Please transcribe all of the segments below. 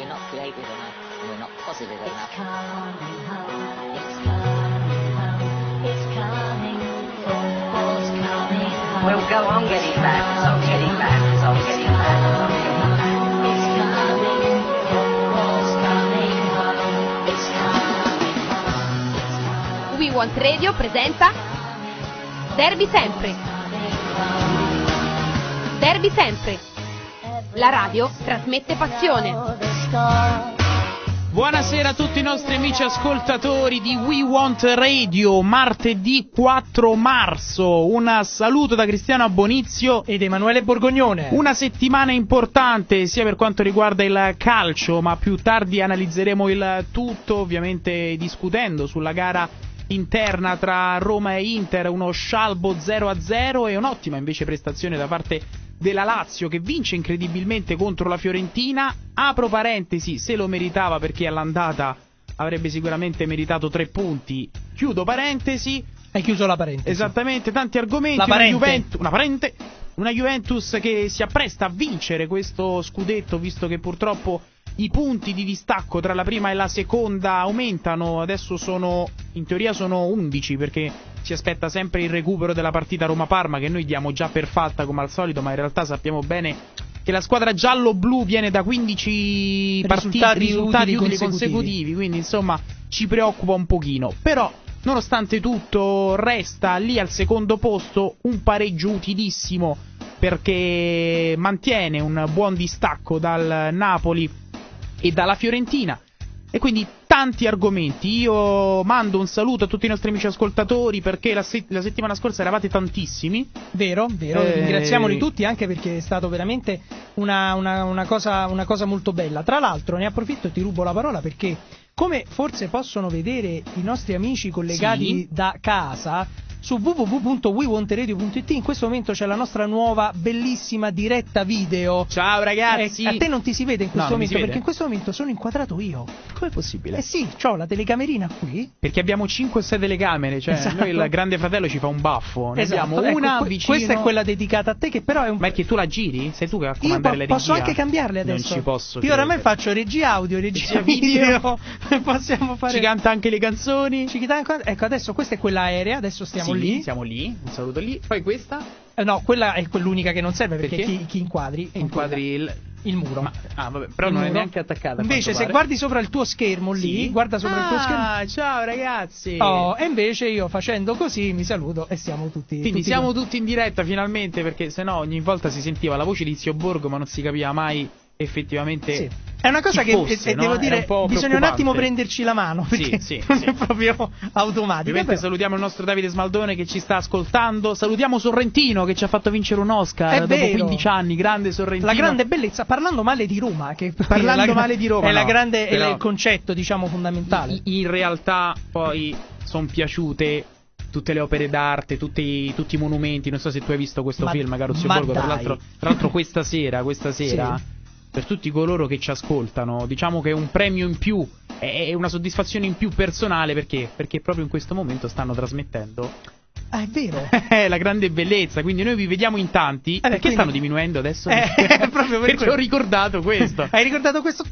we're not creative enough, we're not positive enough. It's coming home, it's coming home, it's coming, football's coming home. We'll go on getting back, on getting back, on getting back, on getting back. It's coming, football's coming home, it's coming home, it's coming. We Want Radio presenta Derby Sempre. Derby Sempre. La radio trasmette passione. Buonasera a tutti i nostri amici ascoltatori di We Want Radio, martedì 4 marzo. Un saluto da Cristiano Abbonizio ed Emanuele Borgognone. Una settimana importante sia per quanto riguarda il calcio, ma più tardi analizzeremo il tutto, ovviamente discutendo sulla gara interna tra Roma e Inter, uno scialbo 0-0 e un'ottima invece prestazione da parte della Lazio che vince incredibilmente contro la Fiorentina. Apro parentesi, se lo meritava perché all'andata avrebbe sicuramente meritato 3 punti. Chiudo parentesi. Hai chiuso la parentesi. Esattamente, tanti argomenti. Una Juventus che si appresta a vincere questo scudetto, visto che purtroppo i punti di distacco tra la prima e la seconda aumentano. Adesso in teoria sono 11, perché si aspetta sempre il recupero della partita Roma-Parma, che noi diamo già per fatta come al solito, ma in realtà sappiamo bene che la squadra giallo-blu viene da 15 risultati utili consecutivi, quindi insomma ci preoccupa un pochino. Però nonostante tutto resta lì al secondo posto un pareggio utilissimo, perché mantiene un buon distacco dal Napoli e dalla Fiorentina. E quindi tanti argomenti. Io mando un saluto a tutti i nostri amici ascoltatori, perché la settimana scorsa eravate tantissimi. Vero, ringraziamoli tutti, anche perché è stato veramente una cosa molto bella. Tra l'altro ne approfitto e ti rubo la parola, perché come forse possono vedere i nostri amici collegati da casa, su www.wewantradio.it in questo momento c'è la nostra nuova bellissima diretta video. Ciao ragazzi. A te non ti si vede in questo momento, perché in questo momento sono inquadrato io. Com'è possibile? Eh sì, c'ho la telecamerina qui. Perché abbiamo 5 o 6 telecamere, cioè esatto. Noi il Grande Fratello ci fa un baffo. Ne esatto. abbiamo una vicino. Questa è quella dedicata a te, che però è un... Ma è che tu la giri? Sei tu che va a comandare le regie? Posso anche cambiarle adesso. Non ci posso. Io oramai faccio regia audio, regia video. Possiamo fare... Ci canta anche le canzoni. Ecco, adesso questa è quella aerea, adesso stiamo lì. Siamo lì. Un saluto lì. Poi questa? No, quella è quell'unica che non serve, perché chi inquadri il muro. Vabbè, però non è neanche attaccata. Invece se guardi sopra il tuo schermo lì, guarda sopra il tuo schermo. Ciao ragazzi. E invece io facendo così mi saluto e siamo tutti. Quindi siamo tutti in diretta finalmente, perché sennò ogni volta si sentiva la voce di Zio Borgo, ma non si capiva mai effettivamente. Sì. È una cosa che fosse, devo dire, bisogna un attimo prenderci la mano, perché non è proprio automatico. Ovviamente salutiamo il nostro Davide Smaldone che ci sta ascoltando. Salutiamo Sorrentino che ci ha fatto vincere un Oscar dopo 15 anni. Grande Sorrentino. La grande bellezza, parlando male di Roma, che male di Roma è la grande, è il concetto, diciamo, fondamentale. In realtà poi sono piaciute tutte le opere d'arte, tutti i monumenti. Non so se tu hai visto questo film, caro Zio Borgo. Tra l'altro questa sera sì. Per tutti coloro che ci ascoltano, diciamo che è un premio in più, è una soddisfazione in più personale, perché proprio in questo momento stanno trasmettendo. È vero. La grande bellezza, quindi noi vi vediamo in tanti. Perché stanno diminuendo adesso? Proprio perché ho ricordato questo. Hai ricordato questo?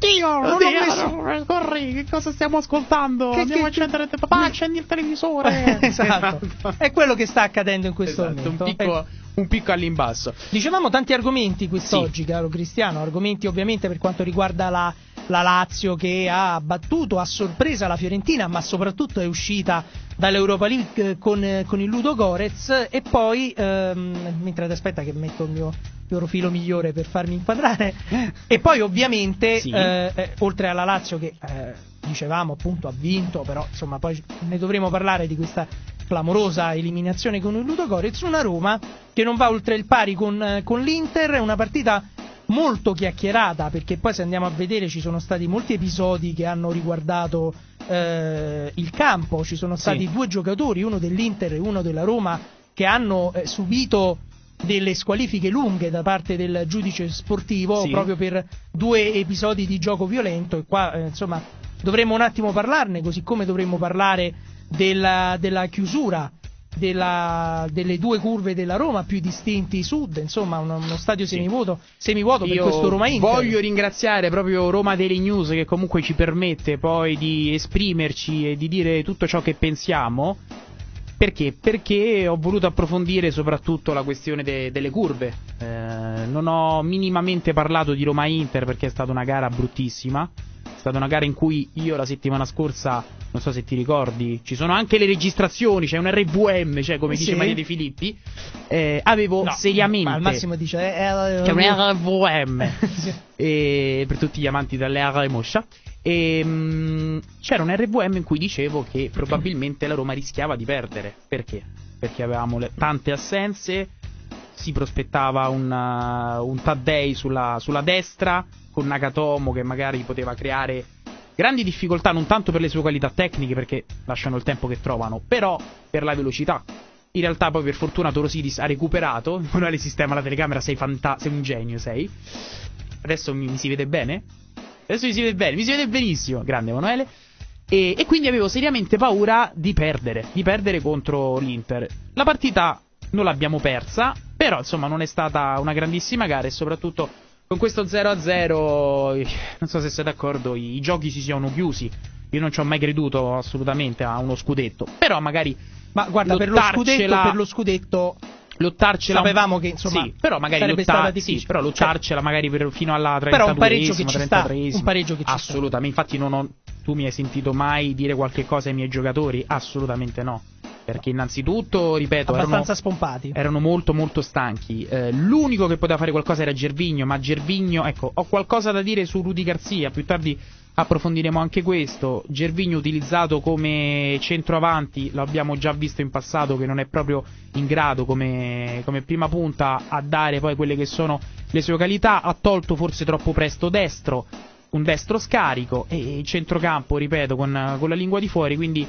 Corri, che cosa stiamo ascoltando? Andiamo a accendere papà, accendi il televisore. Esatto. È quello che sta accadendo in questo momento. Un picco all'imbasso. Dicevamo tanti argomenti quest'oggi, caro Cristiano. Argomenti ovviamente per quanto riguarda la Lazio, che ha battuto a sorpresa la Fiorentina, ma soprattutto è uscita dall'Europa League con il Ludogorets. E poi mentre aspetta che metto il mio profilo migliore per farmi inquadrare. E poi ovviamente oltre alla Lazio che dicevamo appunto ha vinto, però insomma poi ne dovremo parlare di questa clamorosa eliminazione con il Ludogorets, una Roma che non va oltre il pari con l'Inter. È una partita molto chiacchierata, perché poi se andiamo a vedere ci sono stati molti episodi che hanno riguardato il campo. Ci sono stati 2 giocatori, uno dell'Inter e uno della Roma, che hanno subito delle squalifiche lunghe da parte del giudice sportivo proprio per 2 episodi di gioco violento. E qua insomma dovremmo un attimo parlarne, così come dovremmo parlare della chiusura delle due curve della Roma più distinti sud, insomma uno stadio semivuoto per questo Roma-Inter. Voglio ringraziare proprio Roma Daily News, che comunque ci permette poi di esprimerci e di dire tutto ciò che pensiamo. Perché? Perché ho voluto approfondire soprattutto la questione delle curve. Non ho minimamente parlato di Roma-Inter perché è stata una gara bruttissima. È stata una gara in cui io la settimana scorsa, non so se ti ricordi, ci sono anche le registrazioni, c'è un RVM, cioè come dice Maria De Filippi, avevo seriamente... Ma al massimo dice... c'è un RVM, per tutti gli amanti delle R Moscia. C'era un RVM in cui dicevo che probabilmente la Roma rischiava di perdere. Perché? Perché avevamo tante assenze, si prospettava un Taddei sulla destra, con Nagatomo che magari poteva creare grandi difficoltà, non tanto per le sue qualità tecniche, perché lasciano il tempo che trovano, però per la velocità. In realtà poi per fortuna Torosidis ha recuperato. Emanuele sistema la telecamera, sei un genio, sei. Adesso mi si vede bene? Adesso mi si vede bene, mi si vede benissimo, grande Emanuele. E quindi avevo seriamente paura di perdere contro l'Inter. La partita non l'abbiamo persa, però insomma non è stata una grandissima gara, e soprattutto con questo 0-0, non so se sei d'accordo, i giochi si siano chiusi. Io non ci ho mai creduto assolutamente a uno scudetto, però magari... Ma guarda, per lo scudetto lottarcela, sapevamo che insomma sì, però magari sarebbe stata difficile. Sì, però lottarcela magari fino alla 32esima, però un pareggio che ci sta, un pareggio che ci assolutamente. sta. Infatti tu mi hai sentito mai dire qualche cosa ai miei giocatori? Assolutamente no. Perché innanzitutto, ripeto, abbastanza spompati. Erano molto molto stanchi. L'unico che poteva fare qualcosa era Gervinho, ma Gervinho, ecco, ho qualcosa da dire su Rudy Garcia, più tardi approfondiremo anche questo. Gervinho utilizzato come centroavanti, lo abbiamo già visto in passato che non è proprio in grado come prima punta a dare poi quelle che sono le sue qualità. Ha tolto forse troppo presto destro, un destro scarico, e il centrocampo, ripeto, con la lingua di fuori, quindi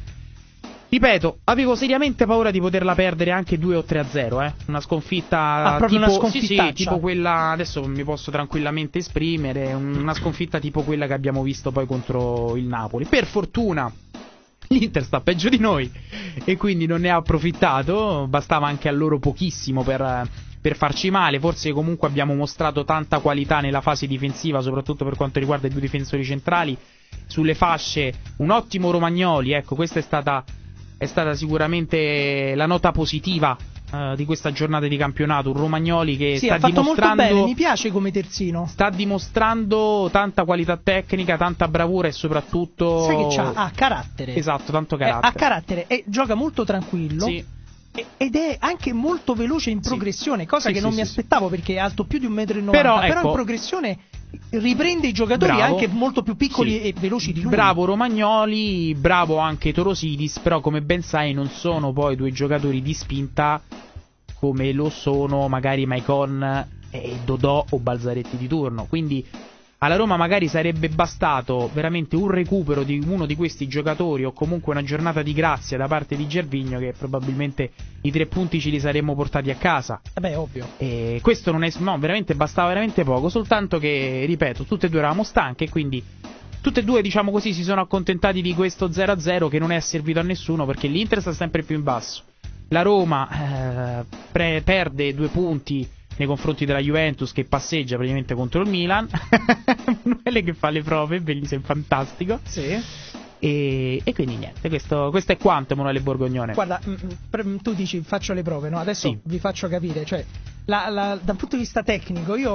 ripeto, avevo seriamente paura di poterla perdere anche 2 o 3-0, Una sconfitta proprio tipo, una sconfittaccia. sì, tipo quella, adesso mi posso tranquillamente esprimere, una sconfitta tipo quella che abbiamo visto poi contro il Napoli. Per fortuna l'Inter sta peggio di noi e quindi non ne ha approfittato, bastava anche a loro pochissimo per farci male. Forse comunque abbiamo mostrato tanta qualità nella fase difensiva, soprattutto per quanto riguarda i due difensori centrali. Sulle fasce un ottimo Romagnoli, ecco, questa è stata sicuramente la nota positiva di questa giornata di campionato. Un Romagnoli che sì, sta ha fatto dimostrando molto bene, mi piace come terzino. Sta dimostrando tanta qualità tecnica, tanta bravura e soprattutto... Sai che c'ha carattere. Esatto, tanto carattere. Ha carattere e gioca molto tranquillo. Sì. Ed è anche molto veloce in progressione, cosa sì, che sì, non sì, mi aspettavo, perché è alto più di 1,90 m, però in progressione riprende i giocatori anche molto più piccoli e veloci di lui. Bravo Romagnoli, bravo anche Torosidis, però come ben sai non sono poi due giocatori di spinta come lo sono magari Maicon e Dodò o Balzaretti di turno, quindi alla Roma magari sarebbe bastato veramente un recupero di uno di questi giocatori o comunque una giornata di grazia da parte di Gervinho, che probabilmente i 3 punti ce li saremmo portati a casa. Beh, ovvio. E questo non è... no, veramente bastava veramente poco, soltanto che, ripeto, tutte e due eravamo stanche e quindi tutte e due, diciamo così, si sono accontentati di questo 0-0 che non è servito a nessuno, perché l'Inter sta sempre più in basso. La Roma perde 2 punti nei confronti della Juventus, che passeggia praticamente contro il Milan. Emanuele che fa le prove, bellissimo, fantastico. Sì. E quindi niente, questo è quanto, Emanuele Borgognone. Guarda, tu dici faccio le prove, no? Adesso vi faccio capire, cioè dal punto di vista tecnico io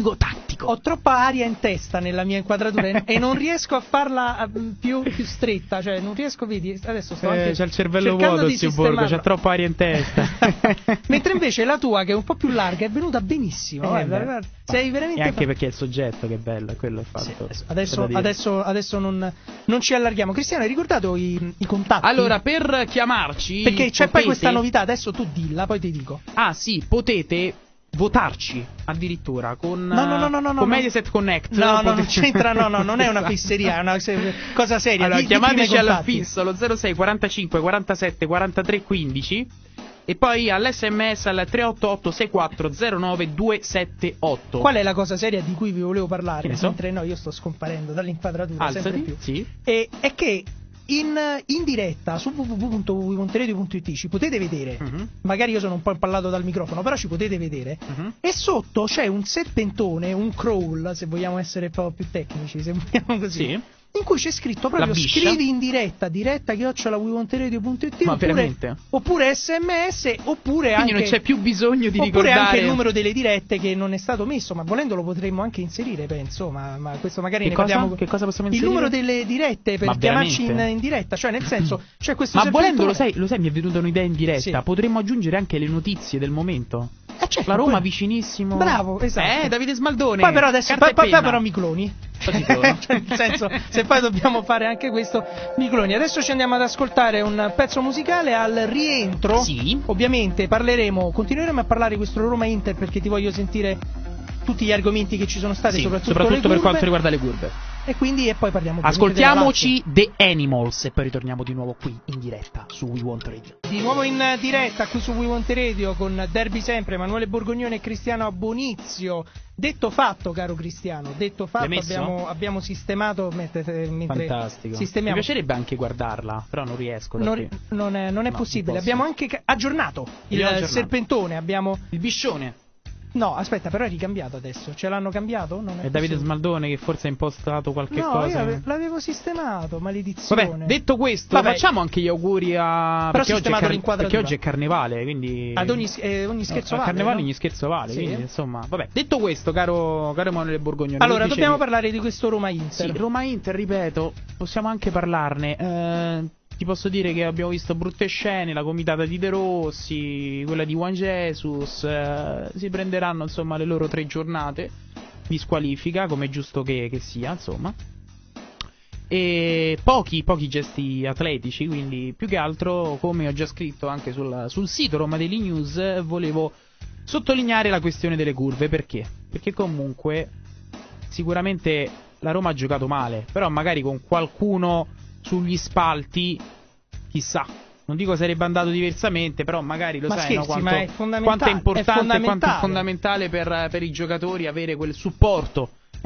ho troppa aria in testa nella mia inquadratura e non riesco a farla più stretta, cioè non riesco, vedi, adesso sto anche c'è il cervello vuoto, Borgo, c'è troppa aria in testa. Mentre invece la tua, che è un po' più larga, è venuta benissimo, guarda, sei veramente... E anche perché è il soggetto che è bello, è quello il fatto. Sì, adesso non ci allarghiamo. Cristiano, hai ricordato i contatti? Allora, per chiamarci, perché c'è poi questa novità, adesso tu dilla, poi ti dico. Ah sì, potete votarci addirittura con con Mediaset Connect. Non c'entra, non è una fisseria, è una cosa seria. Allora, chiamateci al fisso allo 06 45 47 43 15 e poi all'SMS al 388 6409 278. Qual è la cosa seria di cui vi volevo parlare? Mentre io sto scomparendo dall'inquadratura sempre più. Sì. È che in diretta su www.www.radio.it ci potete vedere, magari io sono un po' impallato dal microfono, però ci potete vedere, e sotto c'è un serpentone, un crawl, se vogliamo essere un po' più tecnici, se vogliamo così, Sì. in cui c'è scritto proprio scrivi in diretta @www.radio.it oppure sms, oppure quindi anche non c'è più bisogno di oppure ricordare anche il numero delle dirette che non è stato messo, ma volendo lo potremmo anche inserire, penso, ma questo magari ne parliamo. Che cosa possiamo il inserire? numero delle dirette per Ma chiamarci veramente? in diretta, cioè nel senso c'è questo Ma serpentone. volendo, lo sai, mi è venuta un'idea in diretta. Sì. Potremmo aggiungere anche le notizie del momento. Certo, La Roma poi- vicinissimo. Bravo, esatto. Davide Smaldone. Poi però adesso Carta e poi penna. però mi cloni. Poi ti clono. Cioè, nel senso, se poi dobbiamo fare anche questo, mi cloni. Adesso ci andiamo ad ascoltare un pezzo musicale. Al rientro, Sì. ovviamente continueremo a parlare di questo Roma Inter, perché ti voglio sentire tutti gli argomenti che ci sono stati, Sì, soprattutto soprattutto le per curve. quanto riguarda le curve. E quindi poi parliamo Ascoltiamoci The Animals e poi ritorniamo di nuovo qui in diretta su We Want Radio. di nuovo in diretta qui su We Want Radio con Derby sempre, Emanuele Borgognone e Cristiano Abonizio. Detto fatto, caro Cristiano, detto fatto, L'hai messo? abbiamo sistemato mentre Fantastico. Mi sistemiamo. piacerebbe anche guardarla, però non riesco. da qui. Non è No, possibile. non posso. Abbiamo anche aggiornato il serpentone. Abbiamo. Il biscione. No, aspetta, però è ricambiato adesso. Ce l'hanno cambiato? Non È Davide possibile. Smaldone che forse ha impostato qualche No, cosa. io l'avevo sistemato, maledizione. Vabbè, detto questo, Vabbè. facciamo anche gli auguri a. Però Perché oggi, sistemato l'inquadratura. perché oggi è carnevale, quindi. Ad ogni scherzo a vale, carnevale no? ogni scherzo vale, Sì. quindi insomma. Vabbè, detto questo, caro Emanuele Borgognone. Allora, tu dobbiamo dicevi- parlare di questo Roma-Inter. Sì, Roma-Inter, ripeto, possiamo anche parlarne. Ti posso dire che abbiamo visto brutte scene, la comitata di De Rossi, quella di Juan Jesus, si prenderanno insomma le loro 3 giornate di squalifica, come è giusto che sia, insomma. E pochi gesti atletici, quindi più che altro, come ho già scritto anche sul sito Roma Daily News, volevo sottolineare la questione delle curve. Perché? Perché comunque sicuramente la Roma ha giocato male, però magari con qualcuno sugli spalti, chissà, non dico sarebbe andato diversamente, però magari lo Ma sai, no, scherzi, quanto, ma è fondamentale, quanto è importante è e quanto è fondamentale. fondamentale per i giocatori avere quel supporto.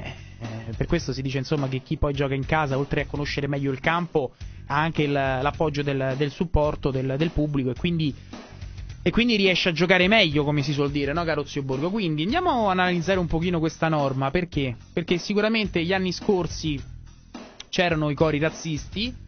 Per questo si dice insomma che chi poi gioca in casa, oltre a conoscere meglio il campo, ha anche l'appoggio del supporto del pubblico, e quindi riesce a giocare meglio, come si suol dire, no, caro Zio Borgo? Quindi andiamo a analizzare un pochino questa norma. Perché? Perché sicuramente gli anni scorsi c'erano i cori razzisti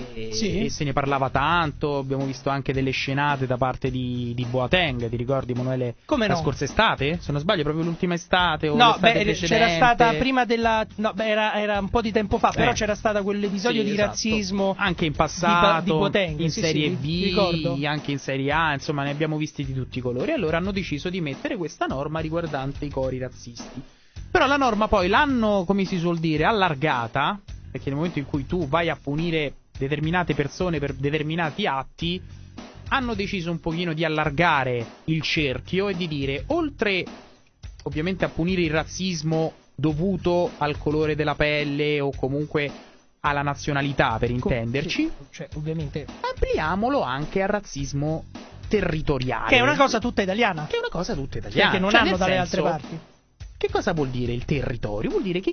Sì. e se ne parlava tanto. Abbiamo visto anche delle scenate da parte di Boateng, ti ricordi, Emanuele? Come la no? scorsa estate? Se non sbaglio proprio l'ultima estate o No, l'estate beh, precedente. c'era stata prima della. No, beh, era un po' di tempo fa, però c'era stato quell'episodio Sì, di esatto. razzismo. Anche in passato, di Boateng, in sì, Serie sì, B, ricordo. anche in Serie A, insomma ne abbiamo visti di tutti i colori. Allora hanno deciso di mettere questa norma riguardante i cori razzisti. Però la norma poi l'hanno, come si suol dire, allargata, perché nel momento in cui tu vai a punire determinate persone per determinati atti, hanno deciso un pochino di allargare il cerchio e di dire, oltre ovviamente a punire il razzismo dovuto al colore della pelle o comunque alla nazionalità, per intenderci, Sì, cioè, ovviamente. ampliamolo anche al razzismo territoriale, Che è una cosa tutta italiana. che è una cosa tutta italiana, Che non Cioè, hanno nel dalle senso, altre parti. Che cosa vuol dire il territorio? Vuol dire che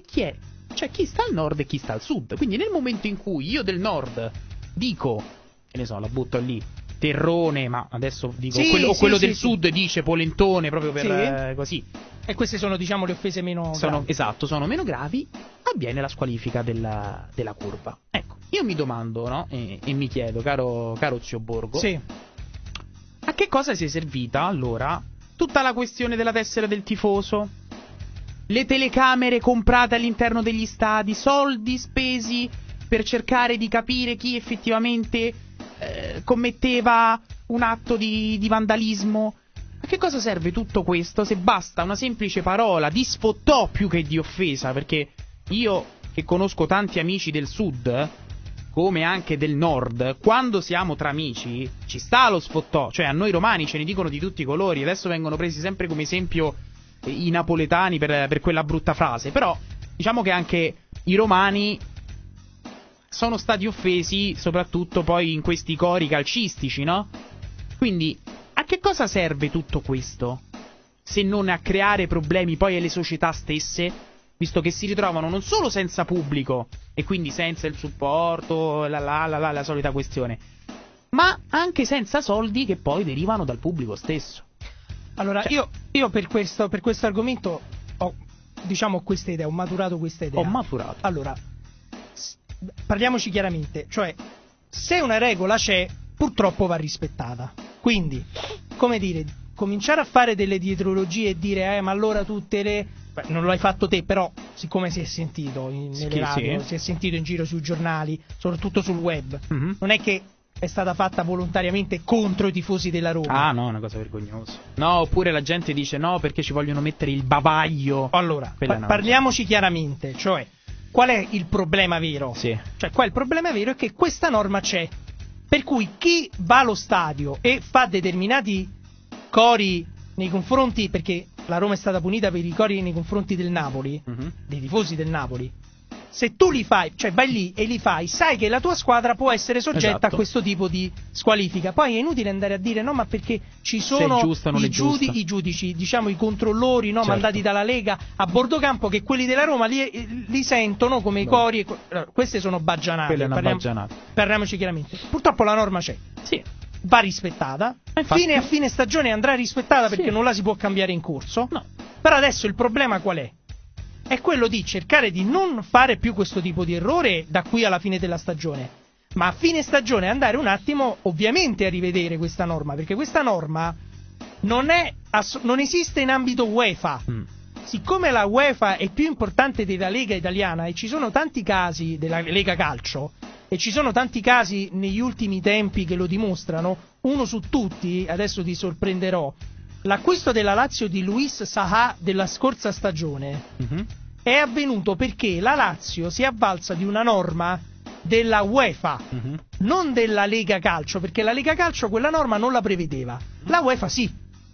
chi sta al nord e chi sta al sud. Quindi nel momento in cui io del nord dico, che ne so, la butto lì, terrone, ma adesso dico, Sì, quello, o sì, quello sì, del sì. sud dice polentone, proprio per Sì. così. E queste sono, diciamo, le offese meno gravi. Esatto, sono meno gravi, avviene la squalifica della curva. Ecco, io mi domando, no? E mi chiedo, caro Zio Borgo, Sì. a che cosa si è servita allora tutta la questione della tessera del tifoso? Le telecamere comprate all'interno degli stadi, soldi spesi per cercare di capire chi effettivamente commetteva un atto di vandalismo. A che cosa serve tutto questo se basta una semplice parola di sfottò più che di offesa? Perché io, che conosco tanti amici del sud, come anche del nord, quando siamo tra amici ci sta lo sfottò. Cioè, a noi romani ce ne dicono di tutti i colori. Adesso vengono presi sempre come esempio i napoletani per quella brutta frase. Però diciamo che anche i romani sono stati offesi, soprattutto poi in questi cori calcistici, no? Quindi a che cosa serve tutto questo? Se non a creare problemi poi alle società stesse, visto che si ritrovano non solo senza pubblico, e quindi senza il supporto, la solita questione, ma anche senza soldi che poi derivano dal pubblico stesso. Allora, io per questo argomento ho, diciamo, questa idea, ho maturato questa idea. Allora, parliamoci chiaramente, cioè, se una regola c'è, purtroppo va rispettata. Quindi, come dire, cominciare a fare delle dietrologie e dire, ma allora tutte le... Beh, non lo hai fatto te, però, siccome si è sentito nelle radio, si è sentito in giro sui giornali, soprattutto sul web, non è che è stata fatta volontariamente contro i tifosi della Roma. Ah no, è una cosa vergognosa. No, oppure la gente dice no perché ci vogliono mettere il bavaglio. Allora, parliamoci chiaramente, cioè, qual è il problema vero? Sì. Cioè, qua il problema vero è che questa norma c'è, per cui chi va allo stadio e fa determinati cori nei confronti, perché la Roma è stata punita per i cori nei confronti del Napoli, dei tifosi del Napoli, se tu li fai, cioè vai lì e li fai, sai che la tua squadra può essere soggetta a questo tipo di squalifica. Poi è inutile andare a dire no, ma perché ci sono i giudici, diciamo i controllori, no, mandati dalla Lega a bordo campo, che quelli della Roma li sentono come i cori. Allora, queste sono baggianate. Parliamoci chiaramente. Purtroppo la norma c'è. Sì. Va rispettata. A fine stagione andrà rispettata perché non la si può cambiare in corso. No. Però adesso il problema qual è? È quello di cercare di non fare più questo tipo di errore da qui alla fine della stagione, ma a fine stagione andare un attimo ovviamente a rivedere questa norma, perché questa norma non esiste in ambito UEFA. Siccome la UEFA è più importante della Lega italiana e ci sono tanti casi della Lega Calcio e ci sono tanti casi negli ultimi tempi che lo dimostrano, uno su tutti, adesso ti sorprenderò, l'acquisto della Lazio di Luis Saha della scorsa stagione è avvenuto perché la Lazio si è avvalsa di una norma della UEFA, non della Lega Calcio, perché la Lega Calcio quella norma non la prevedeva, la UEFA sì.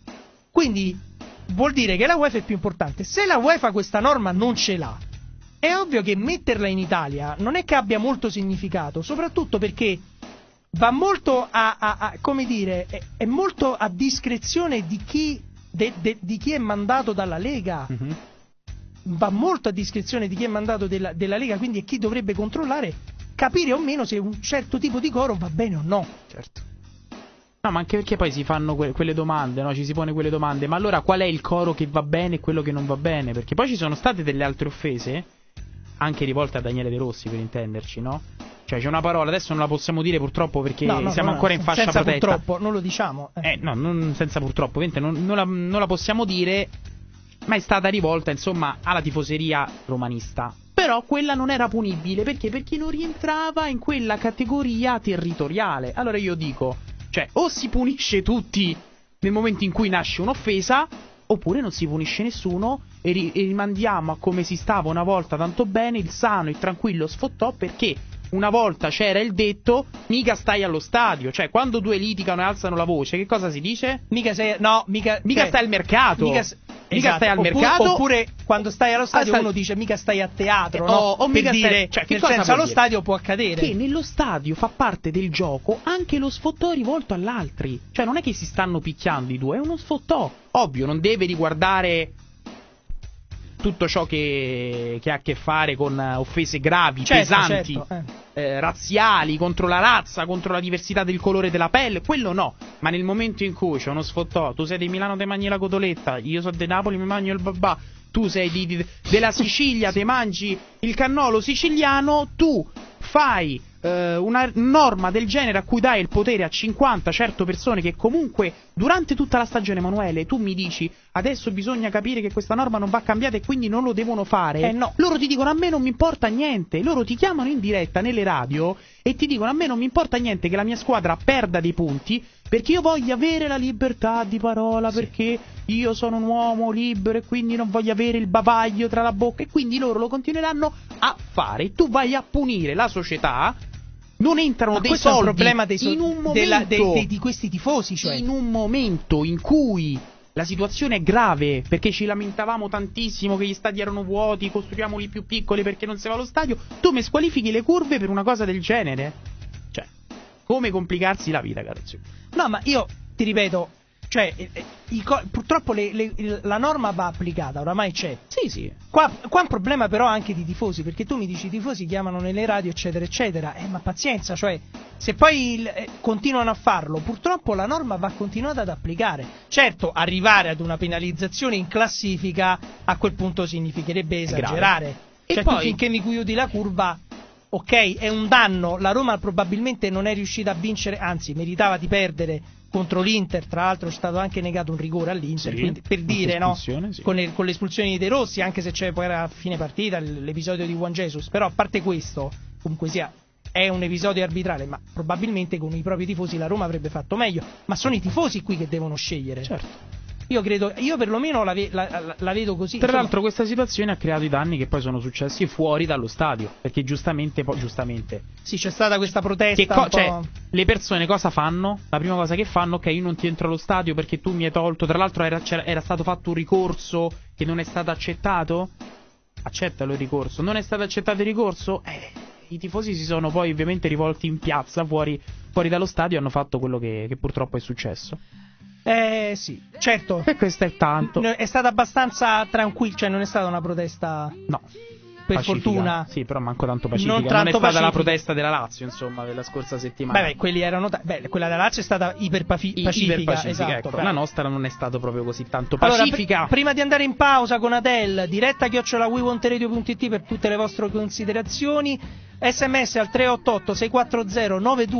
Quindi vuol dire che la UEFA è più importante. Se la UEFA questa norma non ce l'ha, è ovvio che metterla in Italia non è che abbia molto significato, soprattutto perché va molto come dire, è molto a discrezione di chi è mandato dalla Lega. Va molto a discrezione di chi è mandato della Lega, quindi è chi dovrebbe controllare, capire o meno se un certo tipo di coro va bene o no. Certo. No, ma anche perché poi si fanno quelle domande, no? Ci si pone quelle domande, ma allora qual è il coro che va bene e quello che non va bene? Perché poi ci sono state delle altre offese, anche rivolte a Daniele De Rossi, per intenderci, no? Cioè c'è una parola, adesso non la possiamo dire purtroppo perché siamo ancora in fascia senza protetta. Purtroppo, non lo diciamo. No, non senza purtroppo, non la possiamo dire, ma è stata rivolta, insomma, alla tifoseria romanista. Però quella non era punibile, perché non rientrava in quella categoria territoriale. Allora io dico, cioè, o si punisce tutti nel momento in cui nasce un'offesa, oppure non si punisce nessuno e rimandiamo a come si stava una volta tanto bene, il sano e tranquillo sfottò, perché una volta c'era il detto mica stai allo stadio, cioè quando due litigano e alzano la voce, che cosa si dice? Mica stai al mercato. Mica stai al mercato. Oppure quando stai allo stadio uno dice mica stai a teatro, no? O per dire, cioè, nel senso allo stadio può accadere. Che nello stadio fa parte del gioco anche lo sfottò rivolto all'altri. Cioè non è che si stanno picchiando i due, è uno sfottò. Ovvio, non deve riguardare tutto ciò che ha a che fare con offese gravi, pesanti, razziali, contro la razza, contro la diversità del colore della pelle, quello no. Ma nel momento in cui c'è uno sfottò, tu sei di Milano, te mangi la cotoletta, io sono di Napoli, mi mangio il babà, tu sei della Sicilia, te mangi il cannolo siciliano, tu fai una norma del genere a cui dai il potere a 50 persone che comunque durante tutta la stagione, Emanuele, tu mi dici adesso bisogna capire che questa norma non va cambiata e quindi non lo devono fare. No. Loro ti dicono a me non mi importa niente, loro ti chiamano in diretta nelle radio e ti dicono a me non mi importa niente che la mia squadra perda dei punti, perché io voglio avere la libertà di parola, perché io sono un uomo libero e quindi non voglio avere il bavaglio tra la bocca, e quindi loro lo continueranno a fare. Tu vai a punire la società, non entrano dei soldi. È un problema in un momento di questi tifosi, cioè. In un momento in cui la situazione è grave, perché ci lamentavamo tantissimo che gli stadi erano vuoti, costruiamoli più piccoli perché non si va allo stadio, tu mi squalifichi le curve per una cosa del genere? Cioè, come complicarsi la vita, caro zio? No, ma io ti ripeto, Cioè, purtroppo la norma va applicata, oramai c'è. Sì. Qua è un problema però anche di tifosi, perché tu mi dici i tifosi chiamano nelle radio eccetera eccetera, ma pazienza, cioè se poi continuano a farlo, purtroppo la norma va continuata ad applicare. Certo, arrivare ad una penalizzazione in classifica a quel punto significherebbe esagerare. E cioè poi, tu finché mi chiudi la curva, ok, è un danno, la Roma probabilmente non è riuscita a vincere, anzi meritava di perdere contro l'Inter, tra l'altro è stato anche negato un rigore all'Inter, sì, quindi, per dire, no, sì. con le espulsioni di De Rossi, anche se c'è poi a fine partita l'episodio di Juan Jesus, però a parte questo, comunque sia, è un episodio arbitrale, ma probabilmente con i propri tifosi la Roma avrebbe fatto meglio, ma sono i tifosi qui che devono scegliere. Certo. Io perlomeno la vedo così. Tra l'altro questa situazione ha creato i danni che poi sono successi fuori dallo stadio, perché giustamente sì, c'è stata questa protesta cioè, le persone cosa fanno? La prima cosa che fanno, ok, io non ti entro allo stadio perché tu mi hai tolto, tra l'altro era stato fatto un ricorso che non è stato accettato, accettalo il ricorso, non è stato accettato il ricorso, i tifosi si sono poi ovviamente rivolti in piazza fuori dallo stadio e hanno fatto quello che purtroppo è successo. Sì, certo. E questo è tanto. È stata abbastanza tranquilla, cioè non è stata una protesta. No. Per pacifica. Fortuna. Sì, però manco tanto pacifica. Non è stata pacifica. la protesta della Lazio, insomma, della scorsa settimana. Beh, quelli erano. Quella della Lazio è stata iperpacifica. Esatto, ecco. La nostra non è stata proprio così tanto pacifica. Allora, prima di andare in pausa con Adele, diretta @wewantradio.it per tutte le vostre considerazioni. SMS al 388 640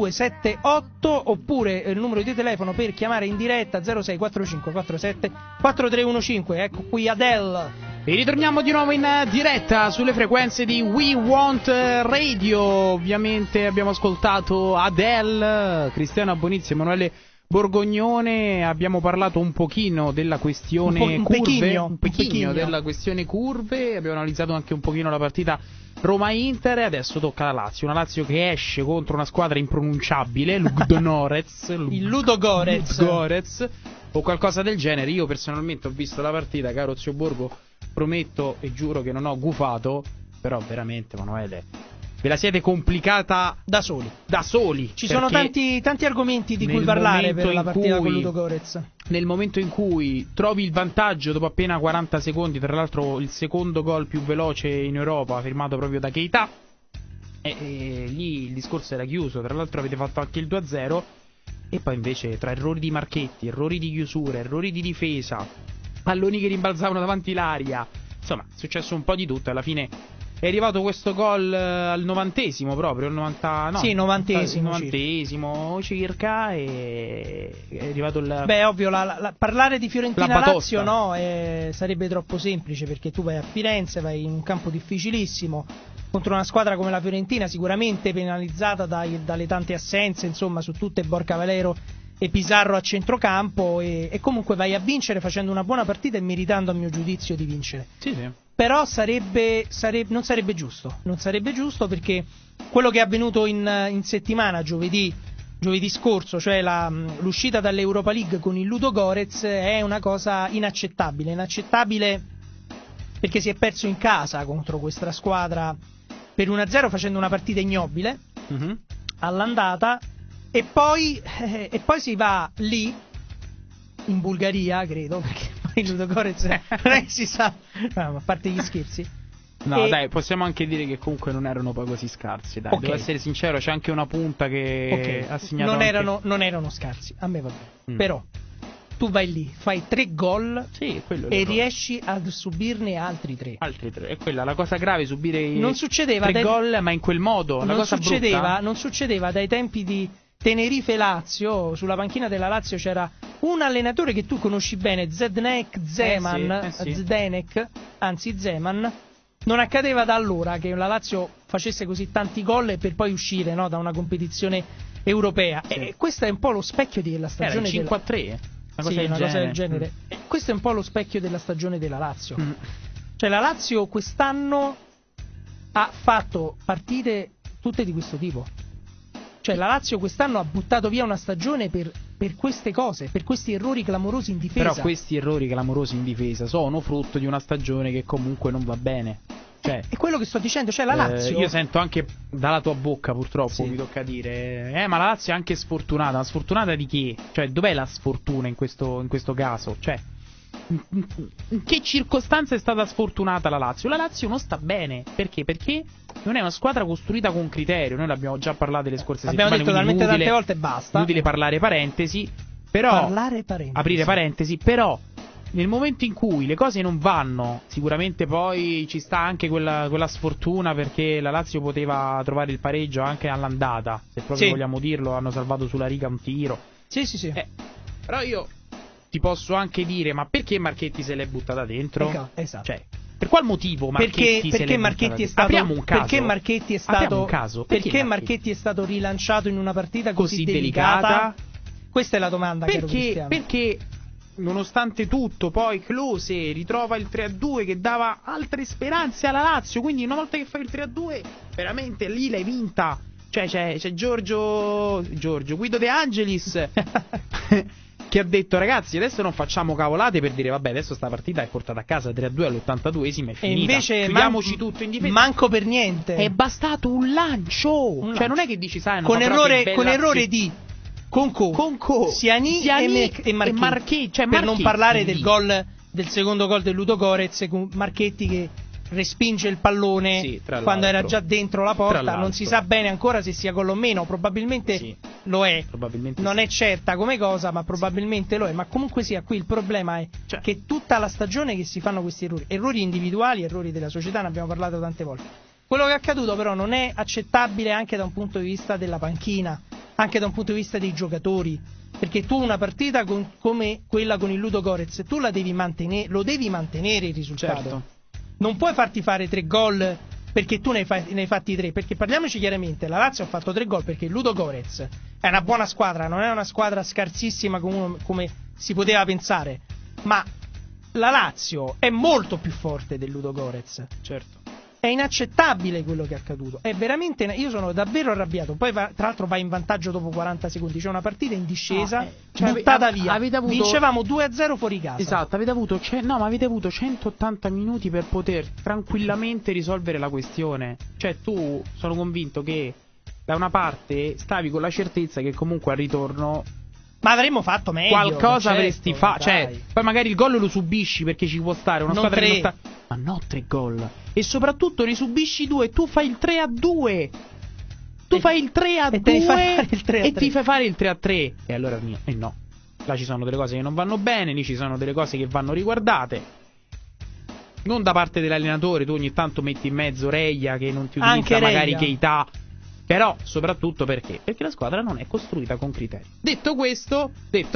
9278 oppure il numero di telefono per chiamare in diretta 0645 47 4315. Ecco qui Adele. E ritorniamo di nuovo in diretta sulle frequenze di We Want Radio. Ovviamente abbiamo ascoltato Adele, Cristiano Bonizzi, Emanuele Borgognone. Abbiamo parlato un pochino della questione curve, un pechino della questione curve. Abbiamo analizzato anche un pochino la partita Roma-Inter e adesso tocca la Lazio. Una Lazio che esce contro una squadra impronunciabile, il Ludogorets o qualcosa del genere. Io personalmente ho visto la partita, caro zio Borgo. Prometto e giuro che non ho gufato, però veramente, Emanuele, ve la siete complicata da soli. Ci sono tanti argomenti di cui parlare per la partita con Ludogorets. Nel momento in cui trovi il vantaggio dopo appena 40 secondi, tra l'altro il secondo gol più veloce in Europa, firmato proprio da Keita, e lì il discorso era chiuso. Tra l'altro avete fatto anche il 2-0 e poi invece tra errori di Marchetti, errori di chiusura, errori di difesa, palloni che rimbalzavano davanti l'aria, insomma è successo un po' di tutto. Alla fine è arrivato questo gol al 90esimo proprio, il 90esimo circa, e è arrivato il... Beh, ovvio, parlare di Fiorentina-Lazio no, sarebbe troppo semplice, perché tu vai a Firenze, vai in un campo difficilissimo contro una squadra come la Fiorentina, sicuramente penalizzata dalle tante assenze, insomma, su tutte Borca Valero e Pizarro a centrocampo, e comunque vai a vincere facendo una buona partita e meritando, a mio giudizio, di vincere. Sì. Però non sarebbe giusto, perché quello che è avvenuto in settimana, giovedì scorso, cioè l'uscita dall'Europa League con il Ludogorets, è una cosa inaccettabile, perché si è perso in casa contro questa squadra per 1-0 facendo una partita ignobile all'andata. E poi si va lì, in Bulgaria, credo, perché poi il Ludogorets non è che si sa, no, a parte gli scherzi. No, dai, possiamo anche dire che comunque non erano poi così scarsi, dai, devo essere sincero, c'è anche una punta che ha segnato non erano scarsi, a me va bene. Però tu vai lì, fai 3 gol e riesci a subirne altri 3. E quella la cosa grave, subire non succedeva 3 gol, ma in quel modo. Non succedeva dai tempi di Tenerife-Lazio. Sulla panchina della Lazio c'era un allenatore che tu conosci bene, Zeman. Non accadeva da allora che la Lazio facesse così tanti gol per poi uscire, no, da una competizione europea. Sì. E questo è un po' lo specchio della stagione. Era 5-3, una cosa del genere. Questo è un po' lo specchio della stagione della Lazio. Cioè la Lazio quest'anno ha fatto partite tutte di questo tipo. Cioè la Lazio quest'anno ha buttato via una stagione per queste cose, per questi errori clamorosi in difesa. Però questi errori clamorosi in difesa sono frutto di una stagione che comunque non va bene. Cioè, è quello che sto dicendo, cioè la Lazio. Io sento anche dalla tua bocca, purtroppo, Sì. mi tocca dire, ma la Lazio è anche sfortunata. Ma sfortunata di che? Cioè, dov'è la sfortuna in questo caso? Cioè, in che circostanza è stata sfortunata la Lazio? La Lazio non sta bene. Perché? Perché non è una squadra costruita con criterio. Noi l'abbiamo già parlato le scorse Abbiamo settimane. detto talmente inutile, tante volte basta. Inutile parlare parentesi. Però, aprire parentesi, però nel momento in cui le cose non vanno, sicuramente poi ci sta anche quella sfortuna, perché la Lazio poteva trovare il pareggio anche all'andata, se proprio vogliamo dirlo, hanno salvato sulla riga un tiro. Sì. Però io ti posso anche dire, ma perché Marchetti se l'è buttata dentro? Esatto. Cioè, per qual motivo Marchetti se l'è buttata dentro? Apriamo un caso. Perché Marchetti è stato perché Marchetti è stato rilanciato in una partita così delicata? Questa è la domanda, caro Cristiano. Perché nonostante tutto poi Klose ritrova il 3-2 che dava altre speranze alla Lazio, quindi una volta che fai il 3-2 veramente lì l'hai vinta. Cioè c'è Guido De Angelis che ha detto: ragazzi, adesso non facciamo cavolate per dire vabbè, adesso sta partita è portata a casa 3-2 all'82esima, è finita, e invece chiudiamoci tutto in difesa. Manco per niente, è bastato un lancio. Cioè non è che dici sai, con errore di Conco, Siani e Marchetti, cioè per non parlare del secondo gol del Ludogorets, con Marchetti che respinge il pallone quando era già dentro la porta. Non si sa bene ancora se sia gol o meno, probabilmente lo è, non è certa come cosa, ma probabilmente lo è. Ma comunque sia, qui il problema è che tutta la stagione che si fanno questi errori individuali, errori della società, ne abbiamo parlato tante volte. Quello che è accaduto però non è accettabile anche da un punto di vista della panchina, anche da un punto di vista dei giocatori, perché tu una partita come quella con il Ludogorets, tu lo devi mantenere il risultato. Certo. Non puoi farti fare 3 gol perché tu ne hai fatti 3, perché parliamoci chiaramente, la Lazio ha fatto 3 gol perché il Ludogorets è una buona squadra, non è una squadra scarsissima come si poteva pensare, ma la Lazio è molto più forte del Ludogorets. Certo. È inaccettabile quello che è accaduto, è veramente, io sono davvero arrabbiato. Poi tra l'altro va in vantaggio dopo 40 secondi, c'è una partita in discesa, buttata via, vincevamo 2-0 fuori casa. Esatto, avete avuto 180 minuti per poter tranquillamente risolvere la questione. Cioè tu, sono convinto che da una parte stavi con la certezza che comunque al ritorno ma avremmo fatto meglio, qualcosa avresti fatto, cioè poi magari il gol lo subisci perché ci può stare una squadra che non sta, ma no 3 gol, e soprattutto ne subisci 2, tu fai il 3-2, fai il 3-2 e ti fai fare il 3-3, e allora no, là ci sono delle cose che non vanno bene, lì ci sono delle cose che vanno riguardate, non da parte dell'allenatore. Tu ogni tanto metti in mezzo Reia che non ti utilizza magari Keita, però soprattutto perché la squadra non è costruita con criteri. Detto questo,